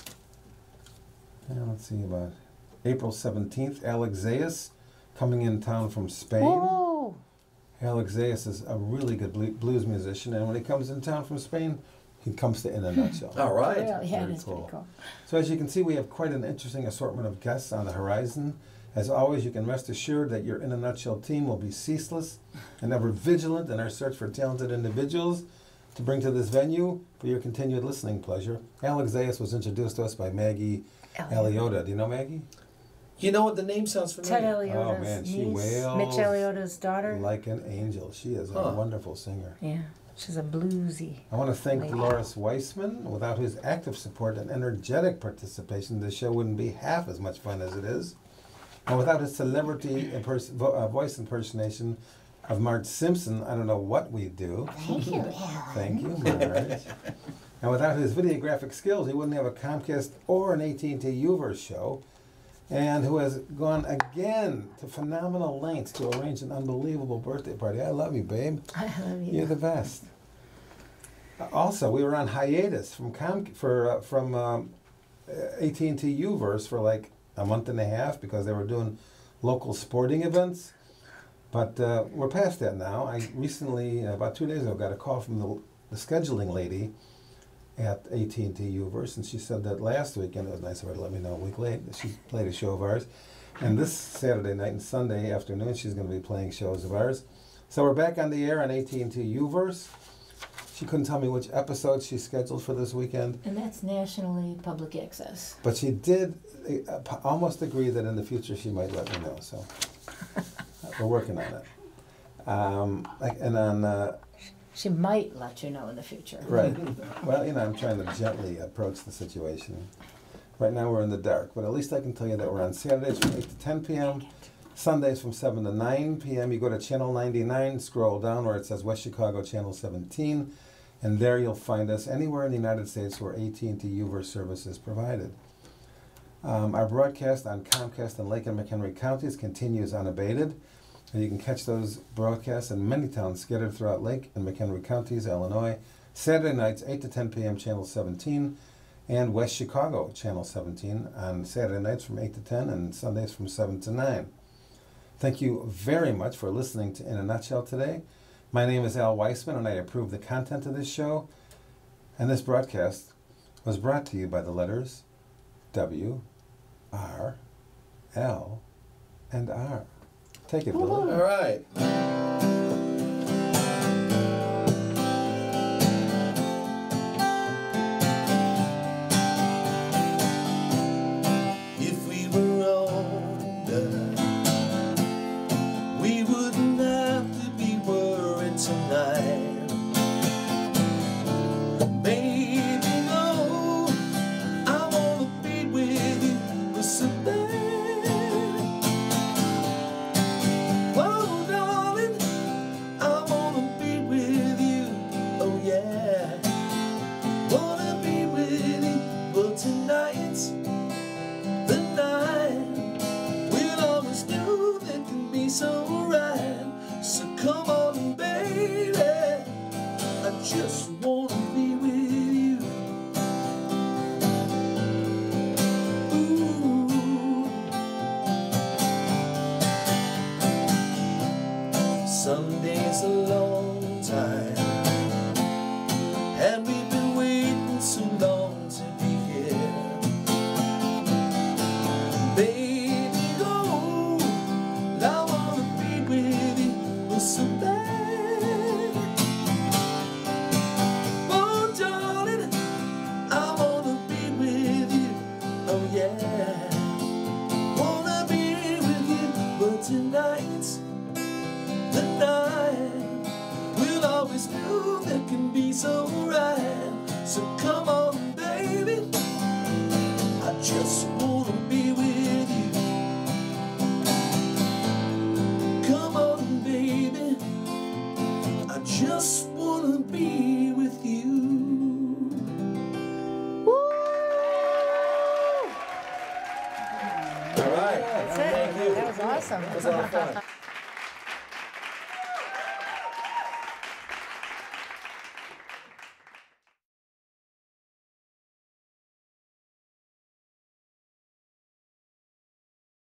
Yeah, let's see about April seventeenth, Alex Zayas coming in town from Spain. Whoa. Alex Zayas is a really good blu- blues musician, and when he comes in town from Spain, he comes to In a Nutshell. all right. Yeah, yeah, Very that's cool. pretty cool. So as you can see, we have quite an interesting assortment of guests on the horizon. As always, you can rest assured that your In a Nutshell team will be ceaseless and ever vigilant in our search for talented individuals to bring to this venue for your continued listening pleasure. Alex Zayas was introduced to us by Maggie Eliota. Do you know Maggie? You know what? The name sounds Ted familiar. Oh, Eliota's man, she niece, wails Mitch Eliota's daughter. Like an angel. She is a Huh. wonderful singer. Yeah, she's a bluesy. I want to thank Lady. Delores Weissman. Without his active support and energetic participation, the show wouldn't be half as much fun as it is. And without his celebrity impers- vo- uh, voice impersonation of Marge Simpson, I don't know what we'd do. Thank you, Alan. Thank you, Marge. And without his videographic skills, he wouldn't have a Comcast or an A T and T U-verse show. And who has gone again to phenomenal lengths to arrange an unbelievable birthday party. I love you, babe. I love you. You're the best. Uh, Also, we were on hiatus from Com- for uh, from um, A T and T U-verse for like a month and a half because they were doing local sporting events. But uh, we're past that now. I recently, uh, about two days ago, got a call from the, the scheduling lady at A T and T U-verse, and she said that last week, and it was nice of her to let me know a week late, that she played a show of ours. And this Saturday night and Sunday afternoon, she's going to be playing shows of ours. So we're back on the air on A T and T U-verse. She couldn't tell me which episode she scheduled for this weekend, And that's nationally public access. but she did uh, p- almost agree that in the future she might let me know. So uh, we're working on it. Um, like, and on uh, She might let you know in the future. right. Well, you know, I'm trying to gently approach the situation. Right now we're in the dark, but at least I can tell you that we're on Saturdays from eight to ten p.m., Sundays from seven to nine p.m. You go to channel ninety-nine, scroll down where it says West Chicago Channel seventeen, and there you'll find us anywhere in the United States where A T and T U-verse service is provided. Um, our broadcast on Comcast and Lake and McHenry counties continues unabated, and you can catch those broadcasts in many towns scattered throughout Lake and McHenry counties, Illinois, Saturday nights, eight to ten p.m. Channel seventeen, and West Chicago Channel seventeen on Saturday nights from eight to ten and Sundays from seven to nine. Thank you very much for listening to In a Nutshell today. My name is Al Weissman, and I approve the content of this show. And this broadcast was brought to you by the letters W, R, L, and R. Take it, Billy. All right. If we were older, we wouldn't have to be worried tonight. Baby, no, I wanna be with you so bad. Whoa, darling, I wanna be with you, oh yeah. Wanna be with you, but tonight's the night. We'll always know that can be so right. So come on, baby, I just wanna be with you. Ooh. Sunday's a long time, and we've been waiting so long to be here. Baby, go, I wanna be with you so bad. Oh, darling, I wanna be with you, oh yeah. Wanna be with you, but tonight's the night. We'll always know that can be so right. So come on, baby, I just wanna be with you. Come on, baby, I just wanna be with you. All right. That's it. Thank you. That was awesome. That was a lot of fun.